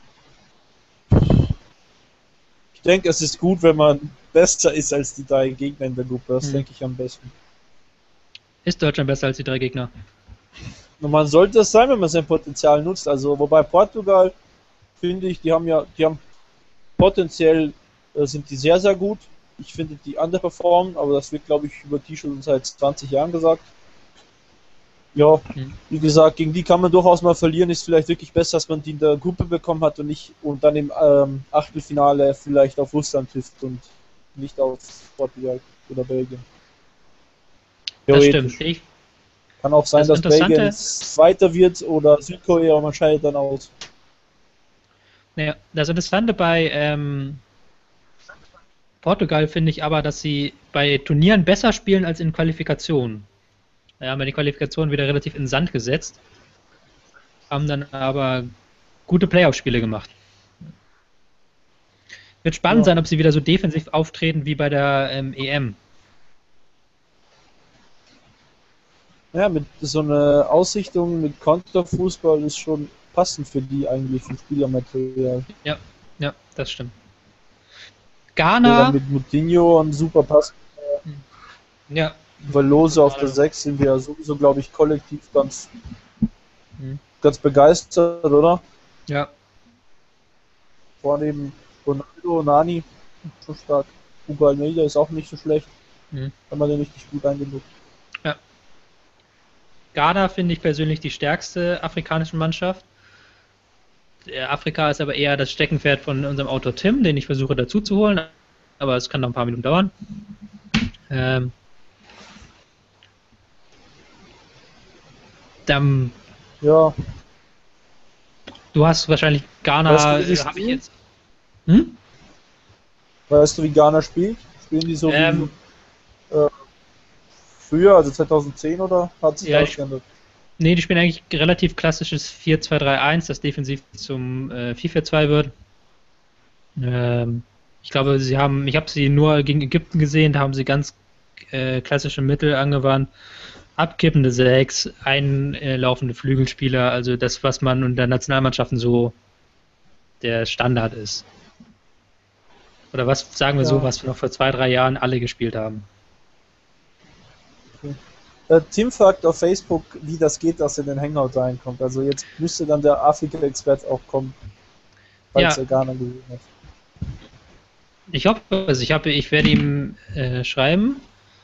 Ich denke, es ist gut, wenn man besser ist als die drei Gegner in der Gruppe. Das denke ich am besten. Ist Deutschland besser als die drei Gegner? Und man sollte es sein, wenn man sein Potenzial nutzt. Also, wobei Portugal, finde ich, die haben potenziell, sind die sehr, sehr gut. Ich finde, die underperformen, aber das wird, glaube ich, über die schon seit 20 Jahren gesagt. Ja, Hm. wie gesagt, gegen die kann man durchaus mal verlieren. Ist vielleicht wirklich besser, dass man die in der Gruppe bekommen hat und nicht und dann im Achtelfinale vielleicht auf Russland trifft und nicht auf Portugal oder Belgien. Das stimmt. Theoretisch. Kann auch sein, Das dass Belgien Interessante, Zweiter wird oder Südkorea und man scheidet dann aus. ja, das Interessante bei Portugal finde ich aber, dass sie bei Turnieren besser spielen als in Qualifikationen. Ja, haben wir die Qualifikation wieder relativ in den Sand gesetzt, haben dann aber gute Playoff-Spiele gemacht. Wird spannend Ja. sein, ob sie wieder so defensiv auftreten wie bei der EM. Ja, mit so einer Ausrichtung mit Konterfußball ist schon passend für die eigentlich vom Spielermaterial. Ja, ja, das stimmt. Ja, Ghana, mit Moutinho und super Pass, ja, weil Lose auf der 6 sind wir ja sowieso, glaube ich, kollektiv hm, ganz begeistert, oder? ja, Vorne eben Ronaldo, Nani, schon stark. Hugo Almeida ist auch nicht so schlecht, hm, wenn man den richtig gut eingenutzt. ja. Ghana finde ich persönlich die stärkste afrikanische Mannschaft. Afrika ist aber eher das Steckenpferd von unserem Autor Tim, den ich versuche dazu zu holen, aber es kann noch ein paar Minuten dauern. Ähm, dann, Ja, du hast wahrscheinlich weißt du, Ghana, wie die habe ich spielen? jetzt. Hm? Weißt du, wie Ghana spielt? Spielen die so wie Ähm, früher, also 2010, oder hat sich da ja, was geändert? nee, die spielen eigentlich relativ klassisches 4-2-3-1, das defensiv zum 4-4-2 wird. Ich glaube, ich habe sie nur gegen Ägypten gesehen, da haben sie ganz klassische Mittel angewandt. Abkippende Sechs, einlaufende Flügelspieler, also das, was man unter Nationalmannschaften so der Standard ist. Oder was sagen wir so, Ja. was wir noch vor 2, 3 Jahren alle gespielt haben. Okay. Tim fragt auf Facebook, wie das geht, dass er in den Hangout reinkommt. Also jetzt müsste dann der Afrika-Expert auch kommen, falls Ja, er Ghana gesehen hat. ich hoffe es. Ich werde ihm schreiben.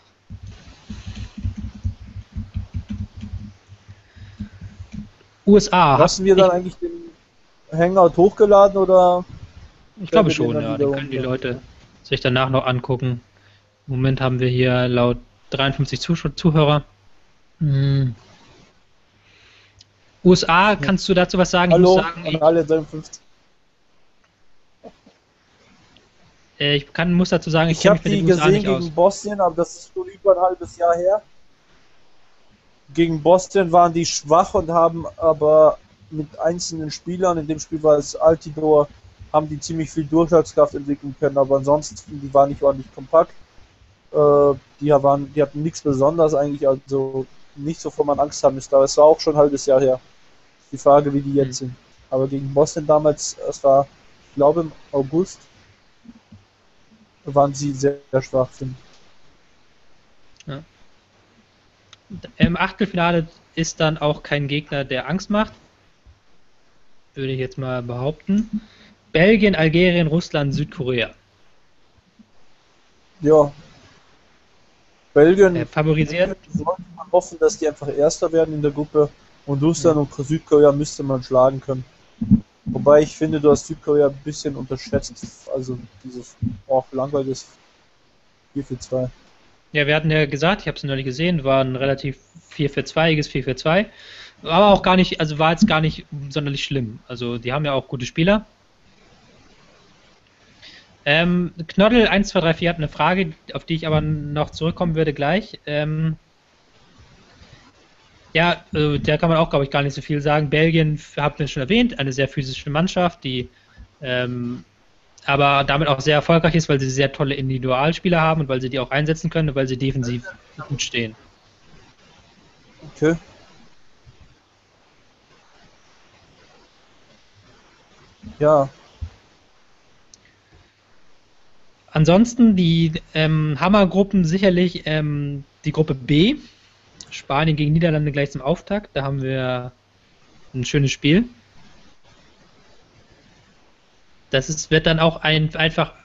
USA, Lassen wir dann eigentlich den Hangout hochgeladen oder ich werden glaube wir den schon, dann ja, wieder den können die runter? Leute sich danach noch angucken. Im Moment haben wir hier laut 53 Zuhörer. Hm. USA, kannst du dazu was sagen? Ich muss Hallo sagen, an alle 53. muss dazu sagen, ich Ich kenne habe mich mit die den USA gesehen nicht aus. gegen Bosnien, aber das ist schon über ein halbes Jahr her. Gegen Bosnien waren die schwach und haben aber mit einzelnen Spielern, in dem Spiel war es Altidor, haben die ziemlich viel Durchschlagskraft entwickeln können, aber ansonsten, die waren nicht ordentlich kompakt. Die hatten nichts Besonderes eigentlich, also nicht, wovor man Angst haben müsste. Aber es war auch schon ein halbes Jahr her. Die Frage, wie die Hm. jetzt sind. Aber gegen Bosnien damals, es war, ich glaube im August, waren sie sehr, sehr schwach, finde Ja. Im Achtelfinale ist dann auch kein Gegner, der Angst macht, würde ich jetzt mal behaupten. Belgien, Algerien, Russland, Südkorea. ich. Ja, Belgien, Favorisiert? sollte man hoffen, dass die einfach Erster werden in der Gruppe und Hm. Russland und Südkorea müsste man schlagen können. Wobei ich finde, du hast Südkorea ein bisschen unterschätzt. Also dieses auch langweiliges 4-4-2. Ja, wir hatten ja gesagt, ich habe es neulich gesehen, war ein relativ 4-4-2iges 4-4-2. Aber auch gar nicht, also war jetzt gar nicht sonderlich schlimm. Also die haben ja auch gute Spieler. Knoddel 1, 2, 3, 4 hat eine Frage, auf die ich aber noch zurückkommen würde gleich. Ja, da kann man auch, glaube ich, gar nicht so viel sagen. Belgien, habt ihr schon erwähnt, eine sehr physische Mannschaft, die aber damit auch sehr erfolgreich ist, weil sie sehr tolle Individualspieler haben und weil sie die auch einsetzen können und weil sie defensiv gut stehen. Okay. Ja, Ansonsten die Hammergruppen sicherlich die Gruppe B, Spanien gegen Niederlande gleich zum Auftakt. Da haben wir ein schönes Spiel. Wird dann auch einfach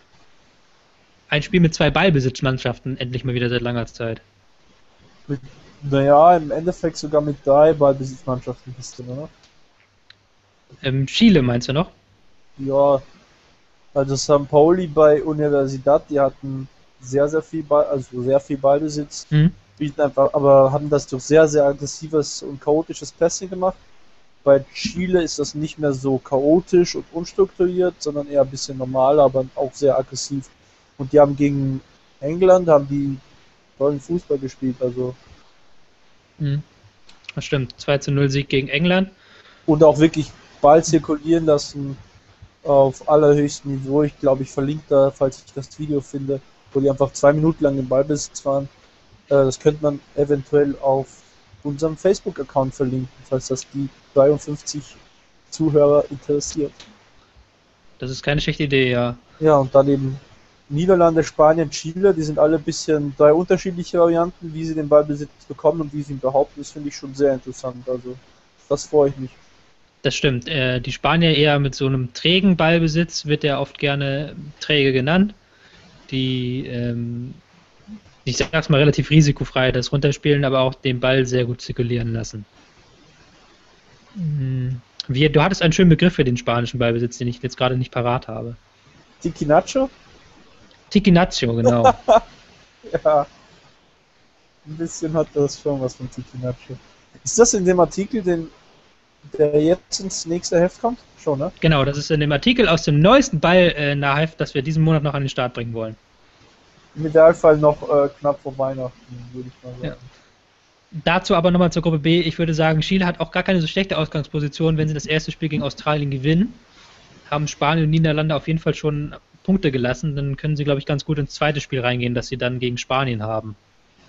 ein Spiel mit zwei Ballbesitzmannschaften, endlich mal wieder seit langer Zeit. Naja, im Endeffekt sogar mit 3 Ballbesitzmannschaften bist du, oder? Chile meinst du noch? Ja, also St. Pauli bei Universidad, die hatten sehr, sehr viel Ball, also sehr viel Ballbesitz, Mhm. bieten einfach, aber haben das durch sehr, sehr aggressives und chaotisches Passing gemacht. Bei Chile ist das nicht mehr so chaotisch und unstrukturiert, sondern eher ein bisschen normaler, aber auch sehr aggressiv. Und die haben gegen England, haben die tollen Fußball gespielt, also Mhm. Das stimmt. 2:0 Sieg gegen England. und auch wirklich Ball zirkulieren lassen auf allerhöchstem Niveau. Ich glaube, ich verlinke da, falls ich das Video finde, wo die einfach 2 Minuten lang im Ballbesitz waren. Das könnte man eventuell auf unserem Facebook-Account verlinken, falls das die 53 Zuhörer interessiert. Das ist keine schlechte Idee, ja. Ja, und dann eben Niederlande, Spanien, Chile, die sind alle ein bisschen 3 unterschiedliche Varianten, wie sie den Ballbesitz bekommen und wie sie ihn behaupten. Das finde ich schon sehr interessant. Also, das freue ich mich. Das stimmt. Die Spanier eher mit so einem trägen Ballbesitz, wird ja oft gerne träge genannt, die, ich sag's mal, relativ risikofrei das runterspielen, aber auch den Ball sehr gut zirkulieren lassen. Du hattest einen schönen Begriff für den spanischen Ballbesitz, den ich jetzt gerade nicht parat habe. Tiki Nacho? Tiquinaccio, genau. Ja, ein bisschen hat das schon was von Tiki Nacho. Ist das in dem Artikel, der jetzt ins nächste Heft kommt? Schon, ne? Genau, das ist in dem Artikel aus dem neuesten Ball-Nahheft, das wir diesen Monat noch an den Start bringen wollen. Im Idealfall noch knapp vor Weihnachten, würde ich mal sagen. Ja. Dazu aber nochmal zur Gruppe B. Ich würde sagen, Chile hat auch gar keine so schlechte Ausgangsposition, wenn sie das erste Spiel gegen Australien gewinnen. Haben Spanien und Niederlande auf jeden Fall schon Punkte gelassen. Dann können sie, glaube ich, ganz gut ins zweite Spiel reingehen, das sie dann gegen Spanien haben.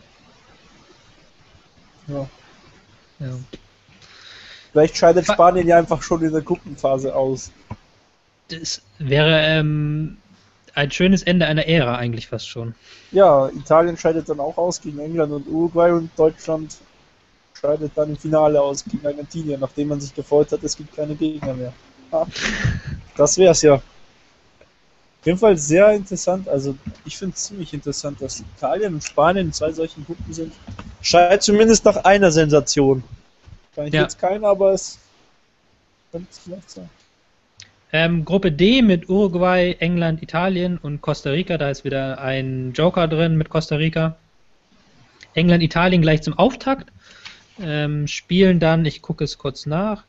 Ja. Ja. Vielleicht scheidet Spanien ja einfach schon in der Gruppenphase aus. Das wäre ein schönes Ende einer Ära eigentlich fast schon. Ja, Italien scheidet dann auch aus gegen England und Uruguay und Deutschland scheidet dann im Finale aus gegen Argentinien, nachdem man sich gefreut hat, es gibt keine Gegner mehr. Ja, das wär's ja. Auf jeden Fall sehr interessant. Also ich finde es ziemlich interessant, dass Italien und Spanien in 2 solchen Gruppen sind. Scheint zumindest nach einer Sensation. Kann ich jetzt keine, aber es könnte es vielleicht sein. Gruppe D mit Uruguay, England, Italien und Costa Rica. Da ist wieder ein Joker drin mit Costa Rica. England, Italien gleich zum Auftakt. Spielen dann, ich gucke es kurz nach,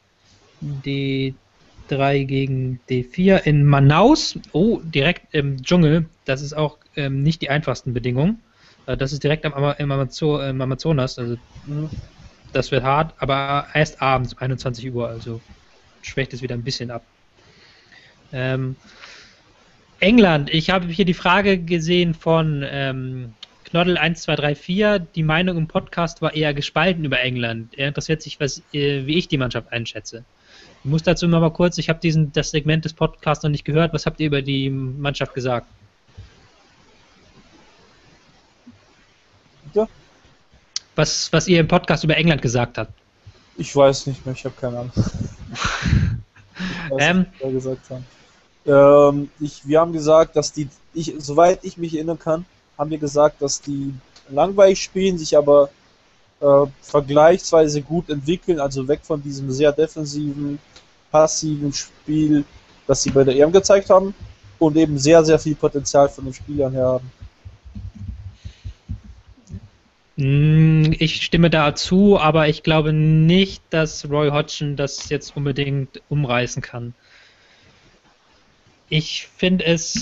D3 gegen D4 in Manaus. Oh, direkt im Dschungel. Das ist auch nicht die einfachsten Bedingungen. Das ist direkt im Amazonas. Also das wird hart, aber erst abends, 21 Uhr. Also schwächt es wieder ein bisschen ab. England, ich habe hier die Frage gesehen von Knoddel1234. Die Meinung im Podcast war eher gespalten über England. Er interessiert sich, wie ich die Mannschaft einschätze. Ich muss dazu mal kurz, ich habe das Segment des Podcasts noch nicht gehört. Was habt ihr über die Mannschaft gesagt? Ja. Was ihr im Podcast über England gesagt habt? Ich weiß nicht mehr, ich habe keine Ahnung. Ich weiß nicht, was wir gesagt haben. Wir haben gesagt, dass soweit ich mich erinnern kann, haben wir gesagt, dass die langweilig spielen, sich aber vergleichsweise gut entwickeln, also weg von diesem sehr defensiven, passiven Spiel, das sie bei der EM gezeigt haben und eben sehr, sehr viel Potenzial von den Spielern her haben. Ich stimme dazu, aber ich glaube nicht, dass Roy Hodgson das jetzt unbedingt umreißen kann. Ich finde,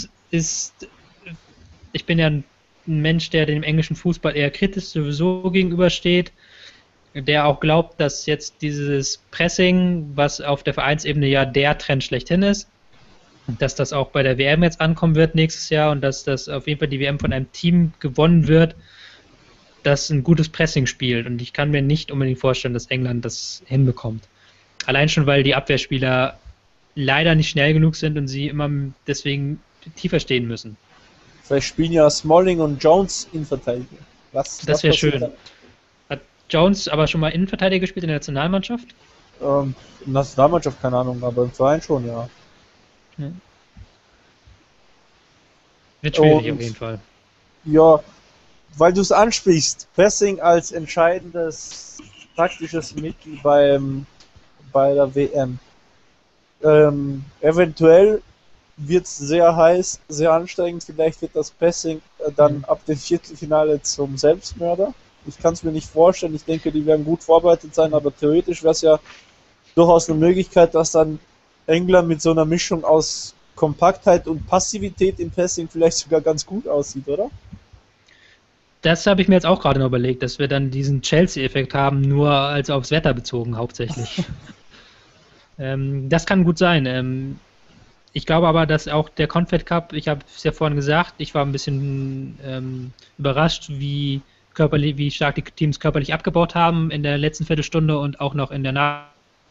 ich bin ja ein Mensch, der dem englischen Fußball eher kritisch sowieso gegenübersteht, der auch glaubt, dass jetzt dieses Pressing, was auf der Vereinsebene ja der Trend schlechthin ist, dass das auch bei der WM jetzt ankommen wird nächstes Jahr und dass das auf jeden Fall die WM von einem Team gewonnen wird, das ein gutes Pressing spielt. Und ich kann mir nicht unbedingt vorstellen, dass England das hinbekommt. Allein schon, weil die Abwehrspieler leider nicht schnell genug sind und sie immer deswegen tiefer stehen müssen. Vielleicht spielen ja Smalling und Jones Innenverteidiger. Das wäre schön. Da? Hat Jones aber schon mal Innenverteidiger gespielt in der Nationalmannschaft? Nationalmannschaft keine Ahnung, aber im Verein schon, ja. Wird schwierig auf jeden Fall. Ja, weil du es ansprichst, Pressing als entscheidendes taktisches Mittel bei der WM. Eventuell wird es sehr heiß, sehr anstrengend. Vielleicht wird das Pressing dann ab dem Viertelfinale zum Selbstmörder. Ich kann es mir nicht vorstellen. Ich denke, die werden gut vorbereitet sein, aber theoretisch wäre es ja durchaus eine Möglichkeit, dass dann England mit so einer Mischung aus Kompaktheit und Passivität im Pressing vielleicht sogar ganz gut aussieht, oder? Das habe ich mir jetzt auch gerade noch überlegt, dass wir dann diesen Chelsea-Effekt haben, nur als aufs Wetter bezogen hauptsächlich. Das kann gut sein. Ich glaube aber, dass auch der Confed Cup, ich habe es ja vorhin gesagt, ich war ein bisschen überrascht, wie stark die Teams körperlich abgebaut haben in der letzten Viertelstunde und auch noch in der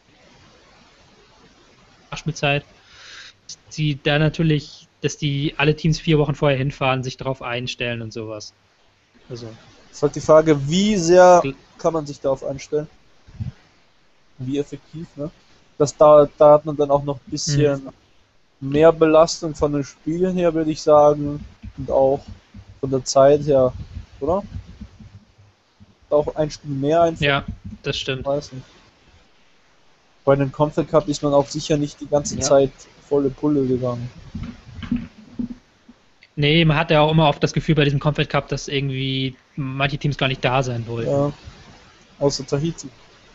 Nachspielzeit. Die da natürlich, dass die alle Teams 4 Wochen vorher hinfahren, sich darauf einstellen und sowas. Also. Das ist halt die Frage, wie sehr kann man sich darauf einstellen? Wie effektiv, ne? Da hat man dann auch noch ein bisschen mehr Belastung von den Spielen her, würde ich sagen. Und auch von der Zeit her, oder? Auch ein Spiel mehr einfach. Ja, das stimmt. Ich weiß nicht. Bei einem Confed Cup ist man auch sicher nicht die ganze Zeit volle Pulle gegangen. Nee, man hat ja auch immer oft das Gefühl bei diesem Confed Cup, dass irgendwie manche Teams gar nicht da sein wollen. Ja, außer Tahiti.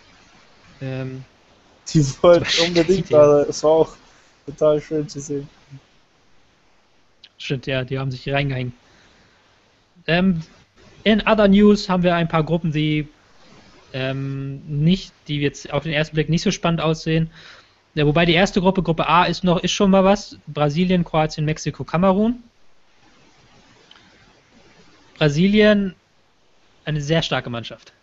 Die wollten unbedingt da, es war auch total schön zu sehen. Stimmt, ja, die haben sich reingehängt. In other news haben wir ein paar Gruppen, die jetzt auf den ersten Blick nicht so spannend aussehen. Ja, wobei die erste Gruppe, Gruppe A, ist schon mal was. Brasilien, Kroatien, Mexiko, Kamerun. Brasilien, eine sehr starke Mannschaft.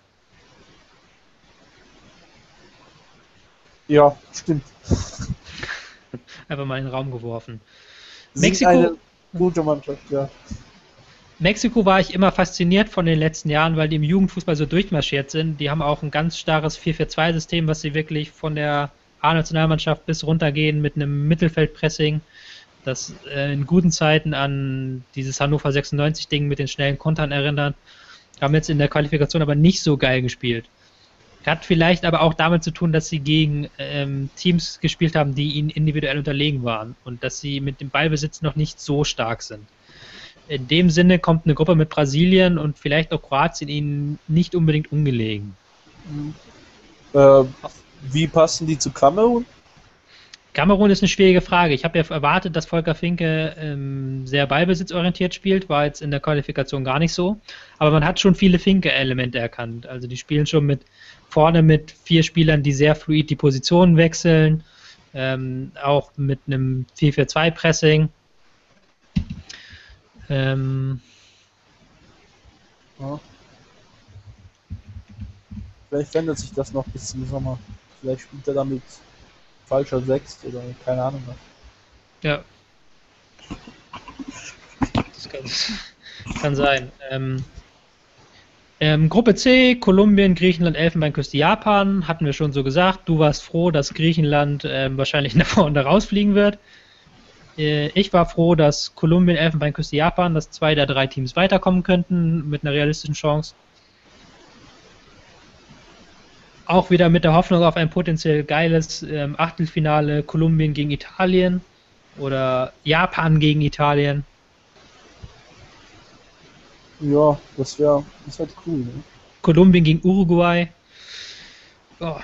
Ja, stimmt. Einfach mal in den Raum geworfen. Mexiko, eine gute Mannschaft, ja. Mexiko war ich immer fasziniert von den letzten Jahren, weil die im Jugendfußball so durchmarschiert sind. Die haben auch ein ganz starres 4-4-2-System, was sie wirklich von der A-Nationalmannschaft bis runtergehen mit einem Mittelfeldpressing, das in guten Zeiten an dieses Hannover 96-Ding mit den schnellen Kontern erinnert. Haben jetzt in der Qualifikation aber nicht so geil gespielt. Hat vielleicht aber auch damit zu tun, dass sie gegen Teams gespielt haben, die ihnen individuell unterlegen waren und dass sie mit dem Ballbesitz noch nicht so stark sind. In dem Sinne kommt eine Gruppe mit Brasilien und vielleicht auch Kroatien ihnen nicht unbedingt ungelegen. Wie passen die zu Kamerun? Kamerun ist eine schwierige Frage. Ich habe ja erwartet, dass Volker Finke sehr ballbesitzorientiert spielt, war jetzt in der Qualifikation gar nicht so. Aber man hat schon viele Finke-Elemente erkannt. Also die spielen schon vorne mit 4 Spielern, die sehr fluid die Positionen wechseln, auch mit einem 4-4-2-Pressing. Ja. Vielleicht ändert sich das noch bis zum Sommer. Vielleicht spielt er damit falscher 6 oder keine Ahnung was. Ja. Das kann sein. Gruppe C, Kolumbien, Griechenland, Elfenbeinküste, Japan, hatten wir schon so gesagt. Du warst froh, dass Griechenland wahrscheinlich nach vorne rausfliegen wird. Ich war froh, dass Kolumbien, Elfenbeinküste, Japan, dass 2 der 3 Teams weiterkommen könnten mit einer realistischen Chance. Auch wieder mit der Hoffnung auf ein potenziell geiles Achtelfinale Kolumbien gegen Italien oder Japan gegen Italien. Ja, das wäre halt cool. Ne? Kolumbien gegen Uruguay. Oh.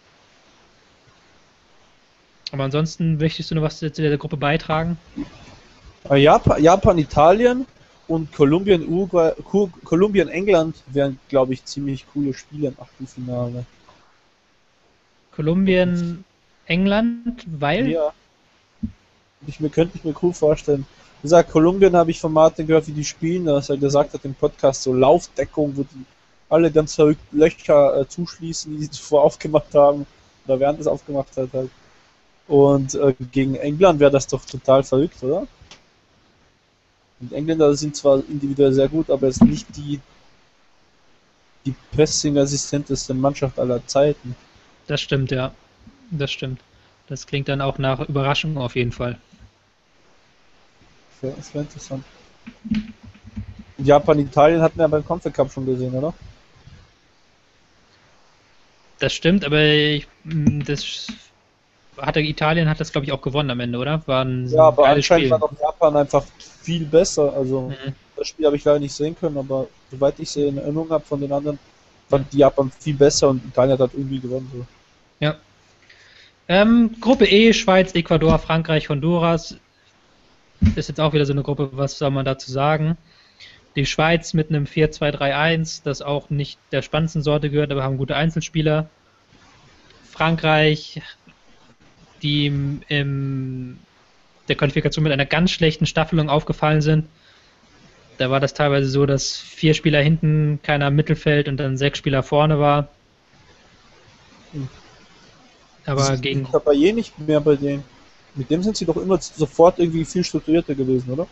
Aber ansonsten möchtest du noch was zu der Gruppe beitragen? Japan, Italien und Kolumbien, Uruguay, Kolumbien, England wären, glaube ich, ziemlich coole Spiele im Achtelfinale. Kolumbien, England, weil? Ja. Könnte ich mir cool vorstellen. Wie gesagt, Kolumbien habe ich von Martin gehört, wie die spielen, dass er gesagt hat im Podcast, so Laufdeckung, wo die alle ganz verrückt Löcher zuschließen, die sie zuvor aufgemacht haben, oder während es aufgemacht hat halt. Und gegen England wäre das doch total verrückt, oder? Und Engländer sind zwar individuell sehr gut, aber es ist nicht die pressing-assistenteste Mannschaft aller Zeiten. Das stimmt, ja. Das stimmt. Das klingt dann auch nach Überraschung auf jeden Fall. Das wäre interessant. Japan, Italien hatten wir beim Confed Cup schon gesehen, oder? Das stimmt, aber Italien hat das, glaube ich, auch gewonnen am Ende, oder? War ein Ja, aber geiles anscheinend Spiel. war doch Japan einfach viel besser. Also Mhm. das Spiel habe ich leider nicht sehen können, aber soweit ich sie in Erinnerung habe von den anderen, fand die Japan viel besser und Italien hat halt irgendwie gewonnen. So. Ja. Gruppe E, Schweiz, Ecuador, Frankreich, Honduras. Ist jetzt auch wieder so eine Gruppe, was soll man dazu sagen? Die Schweiz mit einem 4-2-3-1, das auch nicht der spannendsten Sorte gehört, aber haben gute Einzelspieler. Frankreich, die in der Qualifikation mit einer ganz schlechten Staffelung aufgefallen sind. Da war das teilweise so, dass 4 Spieler hinten, keiner im Mittelfeld und dann 6 Spieler vorne war. Aber gegen Caballé nicht mehr bei denen. Mit dem sind sie doch immer sofort irgendwie viel strukturierter gewesen, oder?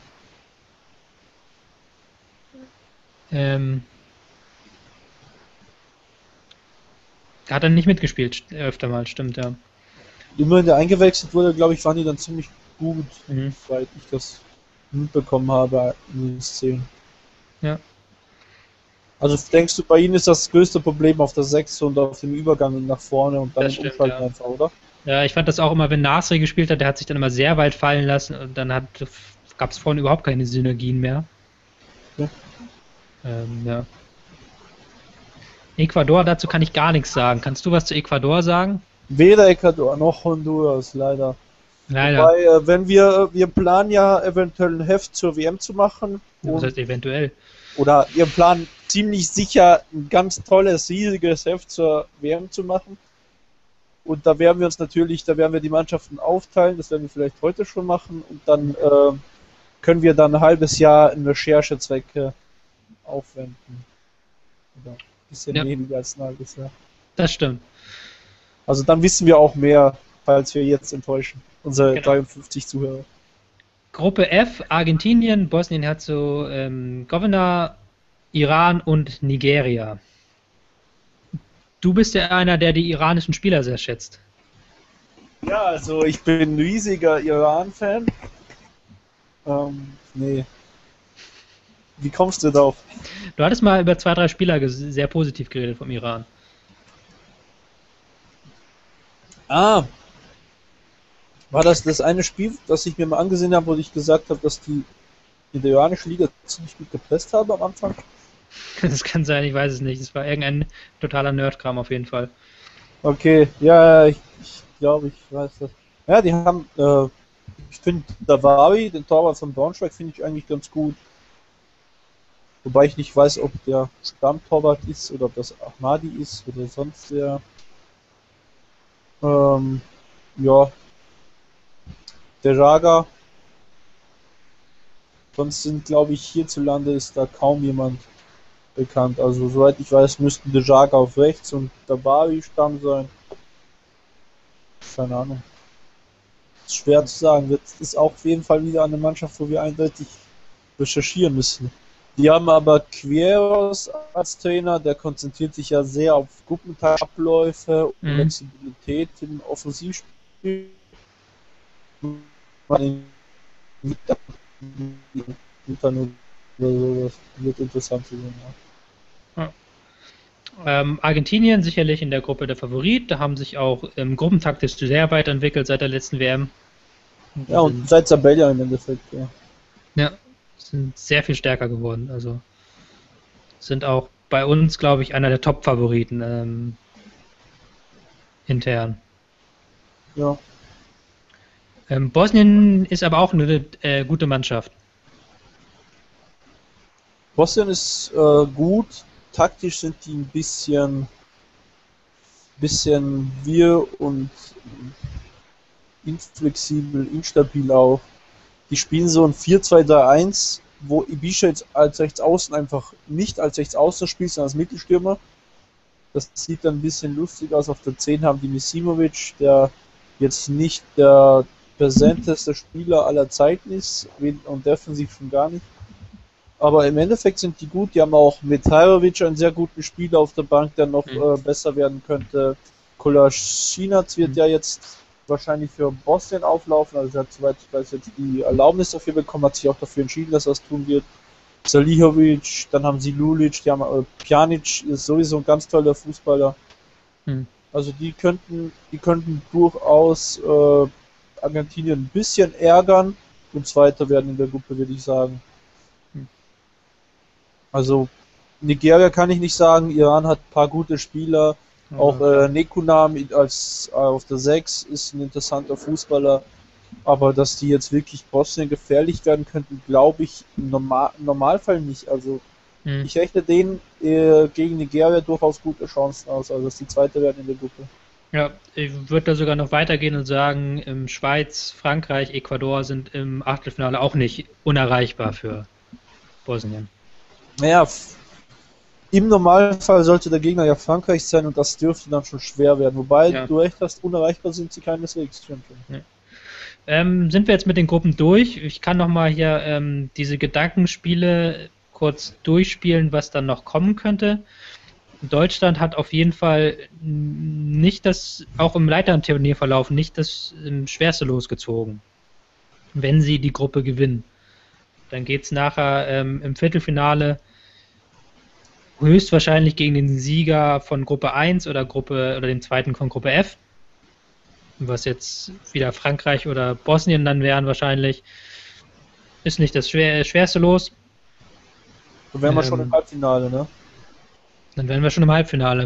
hat er nicht mitgespielt, öfter mal, stimmt, ja. Immer wenn der eingewechselt wurde, glaube ich, waren die dann ziemlich gut, Mhm. soweit ich das mitbekommen habe in den Szenen. Ja. Also denkst du, bei ihnen ist das größte Problem auf der 6 und auf dem Übergang nach vorne und dann Das im stimmt, Umschalten ja. einfach, oder? Ja, ich fand das auch immer, wenn Nasri gespielt hat, der hat sich dann immer sehr weit fallen lassen und dann gab es vorne überhaupt keine Synergien mehr. Ja. Ja. Ecuador, dazu kann ich gar nichts sagen. Kannst du was zu Ecuador sagen? Weder Ecuador noch Honduras, leider. Leider. Wobei, wenn wir planen ja eventuell ein Heft zur WM zu machen. Was heißt eventuell? Oder wir planen ziemlich sicher ein ganz tolles, riesiges Heft zur WM zu machen. Und da werden wir die Mannschaften aufteilen, das werden wir vielleicht heute schon machen. Und dann können wir dann ein halbes Jahr in Recherchezwecke aufwenden. Oder ein bisschen weniger als ein halbes Jahr. Das stimmt. Also dann wissen wir auch mehr, falls wir jetzt enttäuschen. Unsere 53 Zuhörer. Gruppe F, Argentinien, Bosnien-Herzegowina, Iran und Nigeria. Du bist ja einer, der die iranischen Spieler sehr schätzt. Ja, also ich bin ein riesiger Iran-Fan. Nee. Wie kommst du darauf? Du hattest mal über 2, 3 Spieler sehr positiv geredet vom Iran. War das eine Spiel, das ich mir mal angesehen habe, wo ich gesagt habe, dass die in der iranischen Liga ziemlich gut gepresst haben am Anfang? Das kann sein, ich weiß es nicht. Es war irgendein totaler Nerdkram auf jeden Fall. Okay, ja, ich glaube, ich weiß das. Ja, die haben, ich finde Davari, den Torwart von Braunschweig, finde ich eigentlich ganz gut. Wobei ich nicht weiß, ob der Stammtorwart ist oder ob das Ahmadi ist oder sonst wer. Ja. Der Raga. Sonst sind, glaube ich, hierzulande ist da kaum jemand bekannt. Also, soweit ich weiß, müssten der Raga auf rechts und Davari Stamm sein. Keine Ahnung. Ist schwer zu sagen. Das ist auch auf jeden Fall wieder eine Mannschaft, wo wir eindeutig recherchieren müssen. Die haben aber Queros als Trainer, der konzentriert sich ja sehr auf Gruppentagabläufe und Flexibilität im Offensivspiel. Das wird interessant zu sehen. Ja. Argentinien sicherlich in der Gruppe der Favorit. Da haben sich auch gruppentaktisch sehr weiterentwickelt seit der letzten WM. Ja, und seit Sabella im Endeffekt, ja. Ja, sind sehr viel stärker geworden. Also sind auch bei uns, glaube ich, einer der Top-Favoriten intern. Ja. Bosnien ist aber auch eine gute Mannschaft. Bosnien ist gut. Taktisch sind die ein bisschen wirr und inflexibel, instabil auch. Die spielen so ein 4-2-3-1, wo Ibiša jetzt als Rechtsaußen einfach nicht als Rechtsaußen spielt, sondern als Mittelstürmer. Das sieht dann ein bisschen lustig aus. Auf der 10 haben die Misimovic, der jetzt nicht der präsenteste Spieler aller Zeiten ist und defensiv schon gar nicht. Aber im Endeffekt sind die gut. Die haben auch mit Mihajlovic einen sehr guten Spieler auf der Bank, der noch besser werden könnte. Kolasinac wird ja jetzt wahrscheinlich für Bosnien auflaufen. Also er hat, soweit ich weiß, jetzt die Erlaubnis dafür bekommen, hat sich auch dafür entschieden, dass er es tun wird. Salihovic, dann haben sie Lulic, die haben Pjanic ist sowieso ein ganz toller Fußballer. Also die könnten durchaus Argentinien ein bisschen ärgern und Zweiter werden in der Gruppe, würde ich sagen. Also Nigeria kann ich nicht sagen, Iran hat ein paar gute Spieler, auch Nekunam als auf der 6 ist ein interessanter Fußballer, aber dass die jetzt wirklich Bosnien gefährlich werden könnten, glaube ich im Normalfall nicht. Also ich rechne denen gegen Nigeria durchaus gute Chancen aus, also dass die Zweite werden in der Gruppe. Ja, ich würde da sogar noch weitergehen und sagen, Schweiz, Frankreich, Ecuador sind im Achtelfinale auch nicht unerreichbar für Bosnien. Naja, im Normalfall sollte der Gegner ja Frankreich sein und das dürfte dann schon schwer werden. Wobei, du recht hast, unerreichbar sind sie keineswegs. Ja. Sind wir jetzt mit den Gruppen durch? Ich kann nochmal hier diese Gedankenspiele kurz durchspielen, was dann noch kommen könnte. Deutschland hat auf jeden Fall nicht auch im Leitern-Turnierverlauf nicht das schwerste Los gezogen. Wenn sie die Gruppe gewinnen. Dann geht es nachher im Viertelfinale höchstwahrscheinlich gegen den Sieger von Gruppe 1 oder den zweiten von Gruppe F. Was jetzt wieder Frankreich oder Bosnien dann wären wahrscheinlich. Ist nicht das schwerste Los. Dann wären wir schon im Halbfinale, ne? Dann wären wir schon im Halbfinale.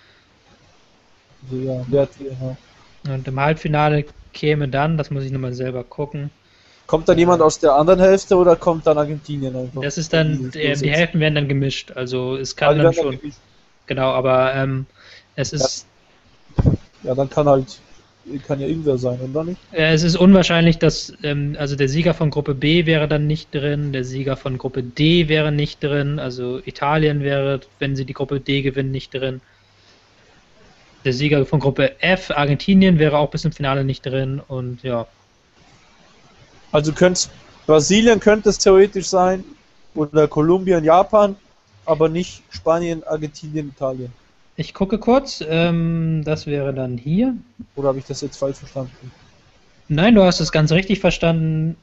Also ja. Und im Halbfinale käme dann, das muss ich nochmal selber gucken. Kommt dann jemand aus der anderen Hälfte oder kommt dann Argentinien einfach? Das ist dann, die Hälften werden dann gemischt. Also es kann dann schon. Genau, aber es ist. Ja, dann kann ja irgendwer sein, oder nicht? Es ist unwahrscheinlich, dass also der Sieger von Gruppe B wäre dann nicht drin, der Sieger von Gruppe D wäre nicht drin, also Italien wäre, wenn sie die Gruppe D gewinnen, nicht drin. Der Sieger von Gruppe F, Argentinien, wäre auch bis im Finale nicht drin und ja. Also Brasilien könnte es theoretisch sein oder Kolumbien, Japan, aber nicht Spanien, Argentinien, Italien. Ich gucke kurz, das wäre dann hier. Oder habe ich das jetzt falsch verstanden? Nein, du hast es ganz richtig verstanden.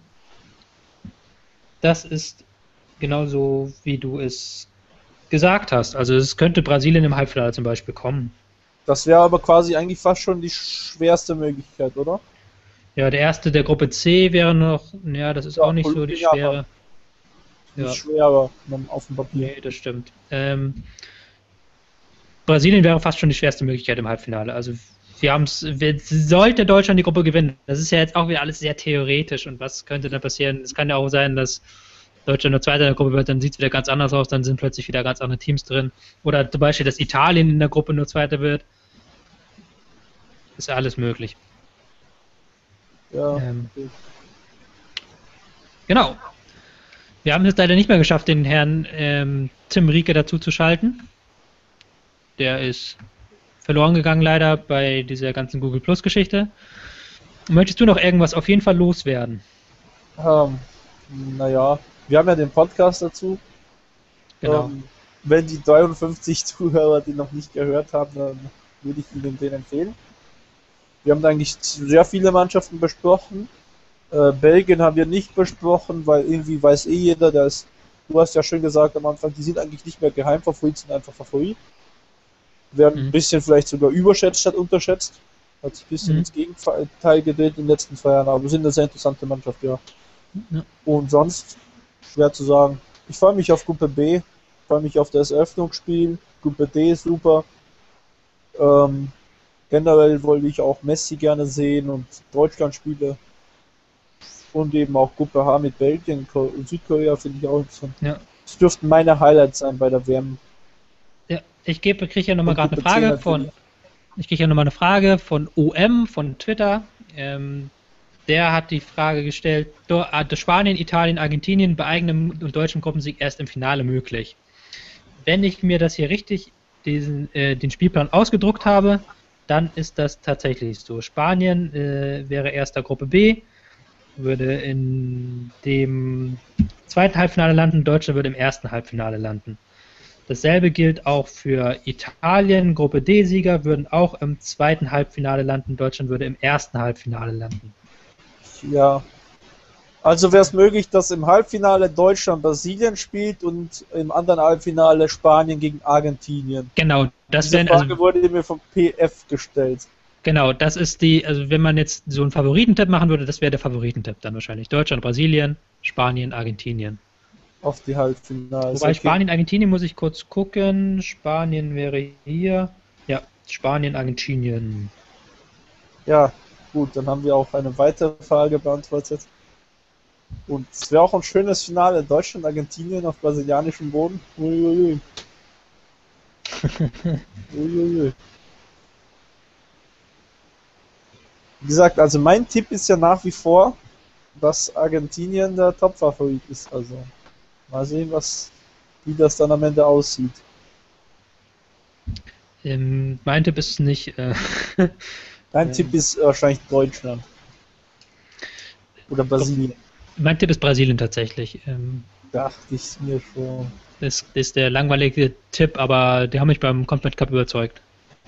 Das ist genauso, wie du es gesagt hast. Also es könnte Brasilien im Halbfinale zum Beispiel kommen. Das wäre aber quasi eigentlich fast schon die schwerste Möglichkeit, oder? Ja, der erste der Gruppe C wäre noch, ja, das ist ja, auch nicht so die schwere. Nicht schwer, aber auf dem Papier. Nee, das stimmt. Brasilien wäre fast schon die schwerste Möglichkeit im Halbfinale. Also sollte Deutschland die Gruppe gewinnen, das ist ja jetzt auch wieder alles sehr theoretisch und was könnte da passieren? Es kann ja auch sein, dass Deutschland nur Zweiter in der Gruppe wird, dann sieht es wieder ganz anders aus, dann sind plötzlich wieder ganz andere Teams drin. Oder zum Beispiel, dass Italien in der Gruppe nur Zweiter wird. Ist ja alles möglich. Ja. Genau. Wir haben es leider nicht mehr geschafft, den Herrn Tim Rieke dazu zu schalten. Der ist verloren gegangen leider bei dieser ganzen Google Plus Geschichte. Möchtest du noch irgendwas auf jeden Fall loswerden? Naja, wir haben ja den Podcast dazu. Genau. Wenn die 53 Zuhörer die noch nicht gehört haben, dann würde ich Ihnen den empfehlen. Wir haben eigentlich sehr viele Mannschaften besprochen. Belgien haben wir nicht besprochen, weil irgendwie weiß jeder, du hast ja schön gesagt am Anfang, die sind eigentlich nicht mehr Geheimfavorit, sind einfach Favorit. Werden ein bisschen vielleicht sogar überschätzt statt unterschätzt. Hat sich ein bisschen ins Gegenteil gedreht in den letzten 2 Jahren, aber wir sind eine sehr interessante Mannschaft, ja. Und sonst, schwer zu sagen. Ich freue mich auf Gruppe B, freue mich auf das Eröffnungsspiel. Gruppe D ist super. Generell wollte ich auch Messi gerne sehen und Deutschland-Spiele. Und eben auch Gruppe H mit Belgien und Südkorea finde ich auch interessant. Ja. Das dürften meine Highlights sein bei der WM. Ja, ich kriege ja nochmal gerade eine Frage von OM von Twitter. Der hat die Frage gestellt, Spanien, Italien, Argentinien bei eigenem und deutschem Gruppensieg erst im Finale möglich. Wenn ich mir das hier richtig den Spielplan ausgedruckt habe, dann ist das tatsächlich so. Spanien wäre erster Gruppe B, würde in dem zweiten Halbfinale landen, Deutschland würde im ersten Halbfinale landen. Dasselbe gilt auch für Italien, Gruppe D-Sieger würden auch im zweiten Halbfinale landen, Deutschland würde im ersten Halbfinale landen. Ja, Also wäre es möglich, dass im Halbfinale Deutschland Brasilien spielt und im anderen Halbfinale Spanien gegen Argentinien. Genau, Diese Frage wurde mir vom PF gestellt. Genau, das ist die, also wenn man jetzt so einen Favoritentipp machen würde, das wäre der Favoritentipp dann wahrscheinlich. Deutschland, Brasilien, Spanien, Argentinien. Auf die Halbfinale. Wobei Spanien, Argentinien muss ich kurz gucken. Spanien wäre hier. Ja, Spanien, Argentinien. Ja, gut, dann haben wir auch eine weitere Frage beantwortet. Und es wäre auch ein schönes Finale. Deutschland, Argentinien auf brasilianischem Boden. Uiuiui. Uiuiui. Wie gesagt, also mein Tipp ist ja nach wie vor, dass Argentinien der Top-Favorit ist. Also mal sehen, wie das dann am Ende aussieht. Mein Tipp ist nicht. Dein Tipp ist wahrscheinlich Deutschland. Oder Brasilien. Mein Tipp ist Brasilien tatsächlich. Dachte ich mir schon. Das ist der langweilige Tipp, aber die haben mich beim Confed Cup überzeugt.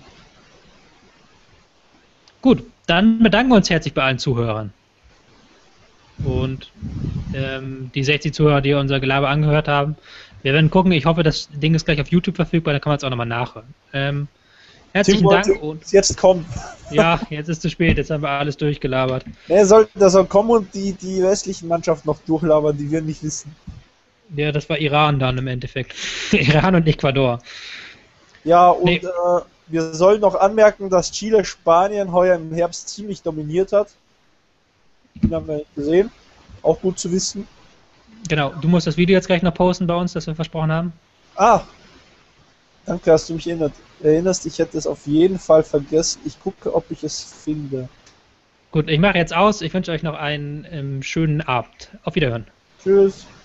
Gut, dann bedanken wir uns herzlich bei allen Zuhörern. Und die 60 Zuhörer, die unser Gelaber angehört haben. Wir werden gucken, ich hoffe, das Ding ist gleich auf YouTube verfügbar, dann kann man es auch nochmal nachhören. Herzlichen Dank. Und jetzt kommt. Ja, jetzt ist es spät, jetzt haben wir alles durchgelabert. Der soll kommen und die restlichen Mannschaften noch durchlabern, die wir nicht wissen. Ja, das war Iran dann im Endeffekt. Iran und Ecuador. Ja, und wir sollen noch anmerken, dass Chile Spanien heuer im Herbst ziemlich dominiert hat. Den haben wir nicht gesehen. Auch gut zu wissen. Genau, du musst das Video jetzt gleich noch posten bei uns, das wir versprochen haben. Ah, danke, dass du mich erinnerst. Ich hätte es auf jeden Fall vergessen. Ich gucke, ob ich es finde. Gut, ich mache jetzt aus. Ich wünsche euch noch einen schönen Abend. Auf Wiederhören. Tschüss.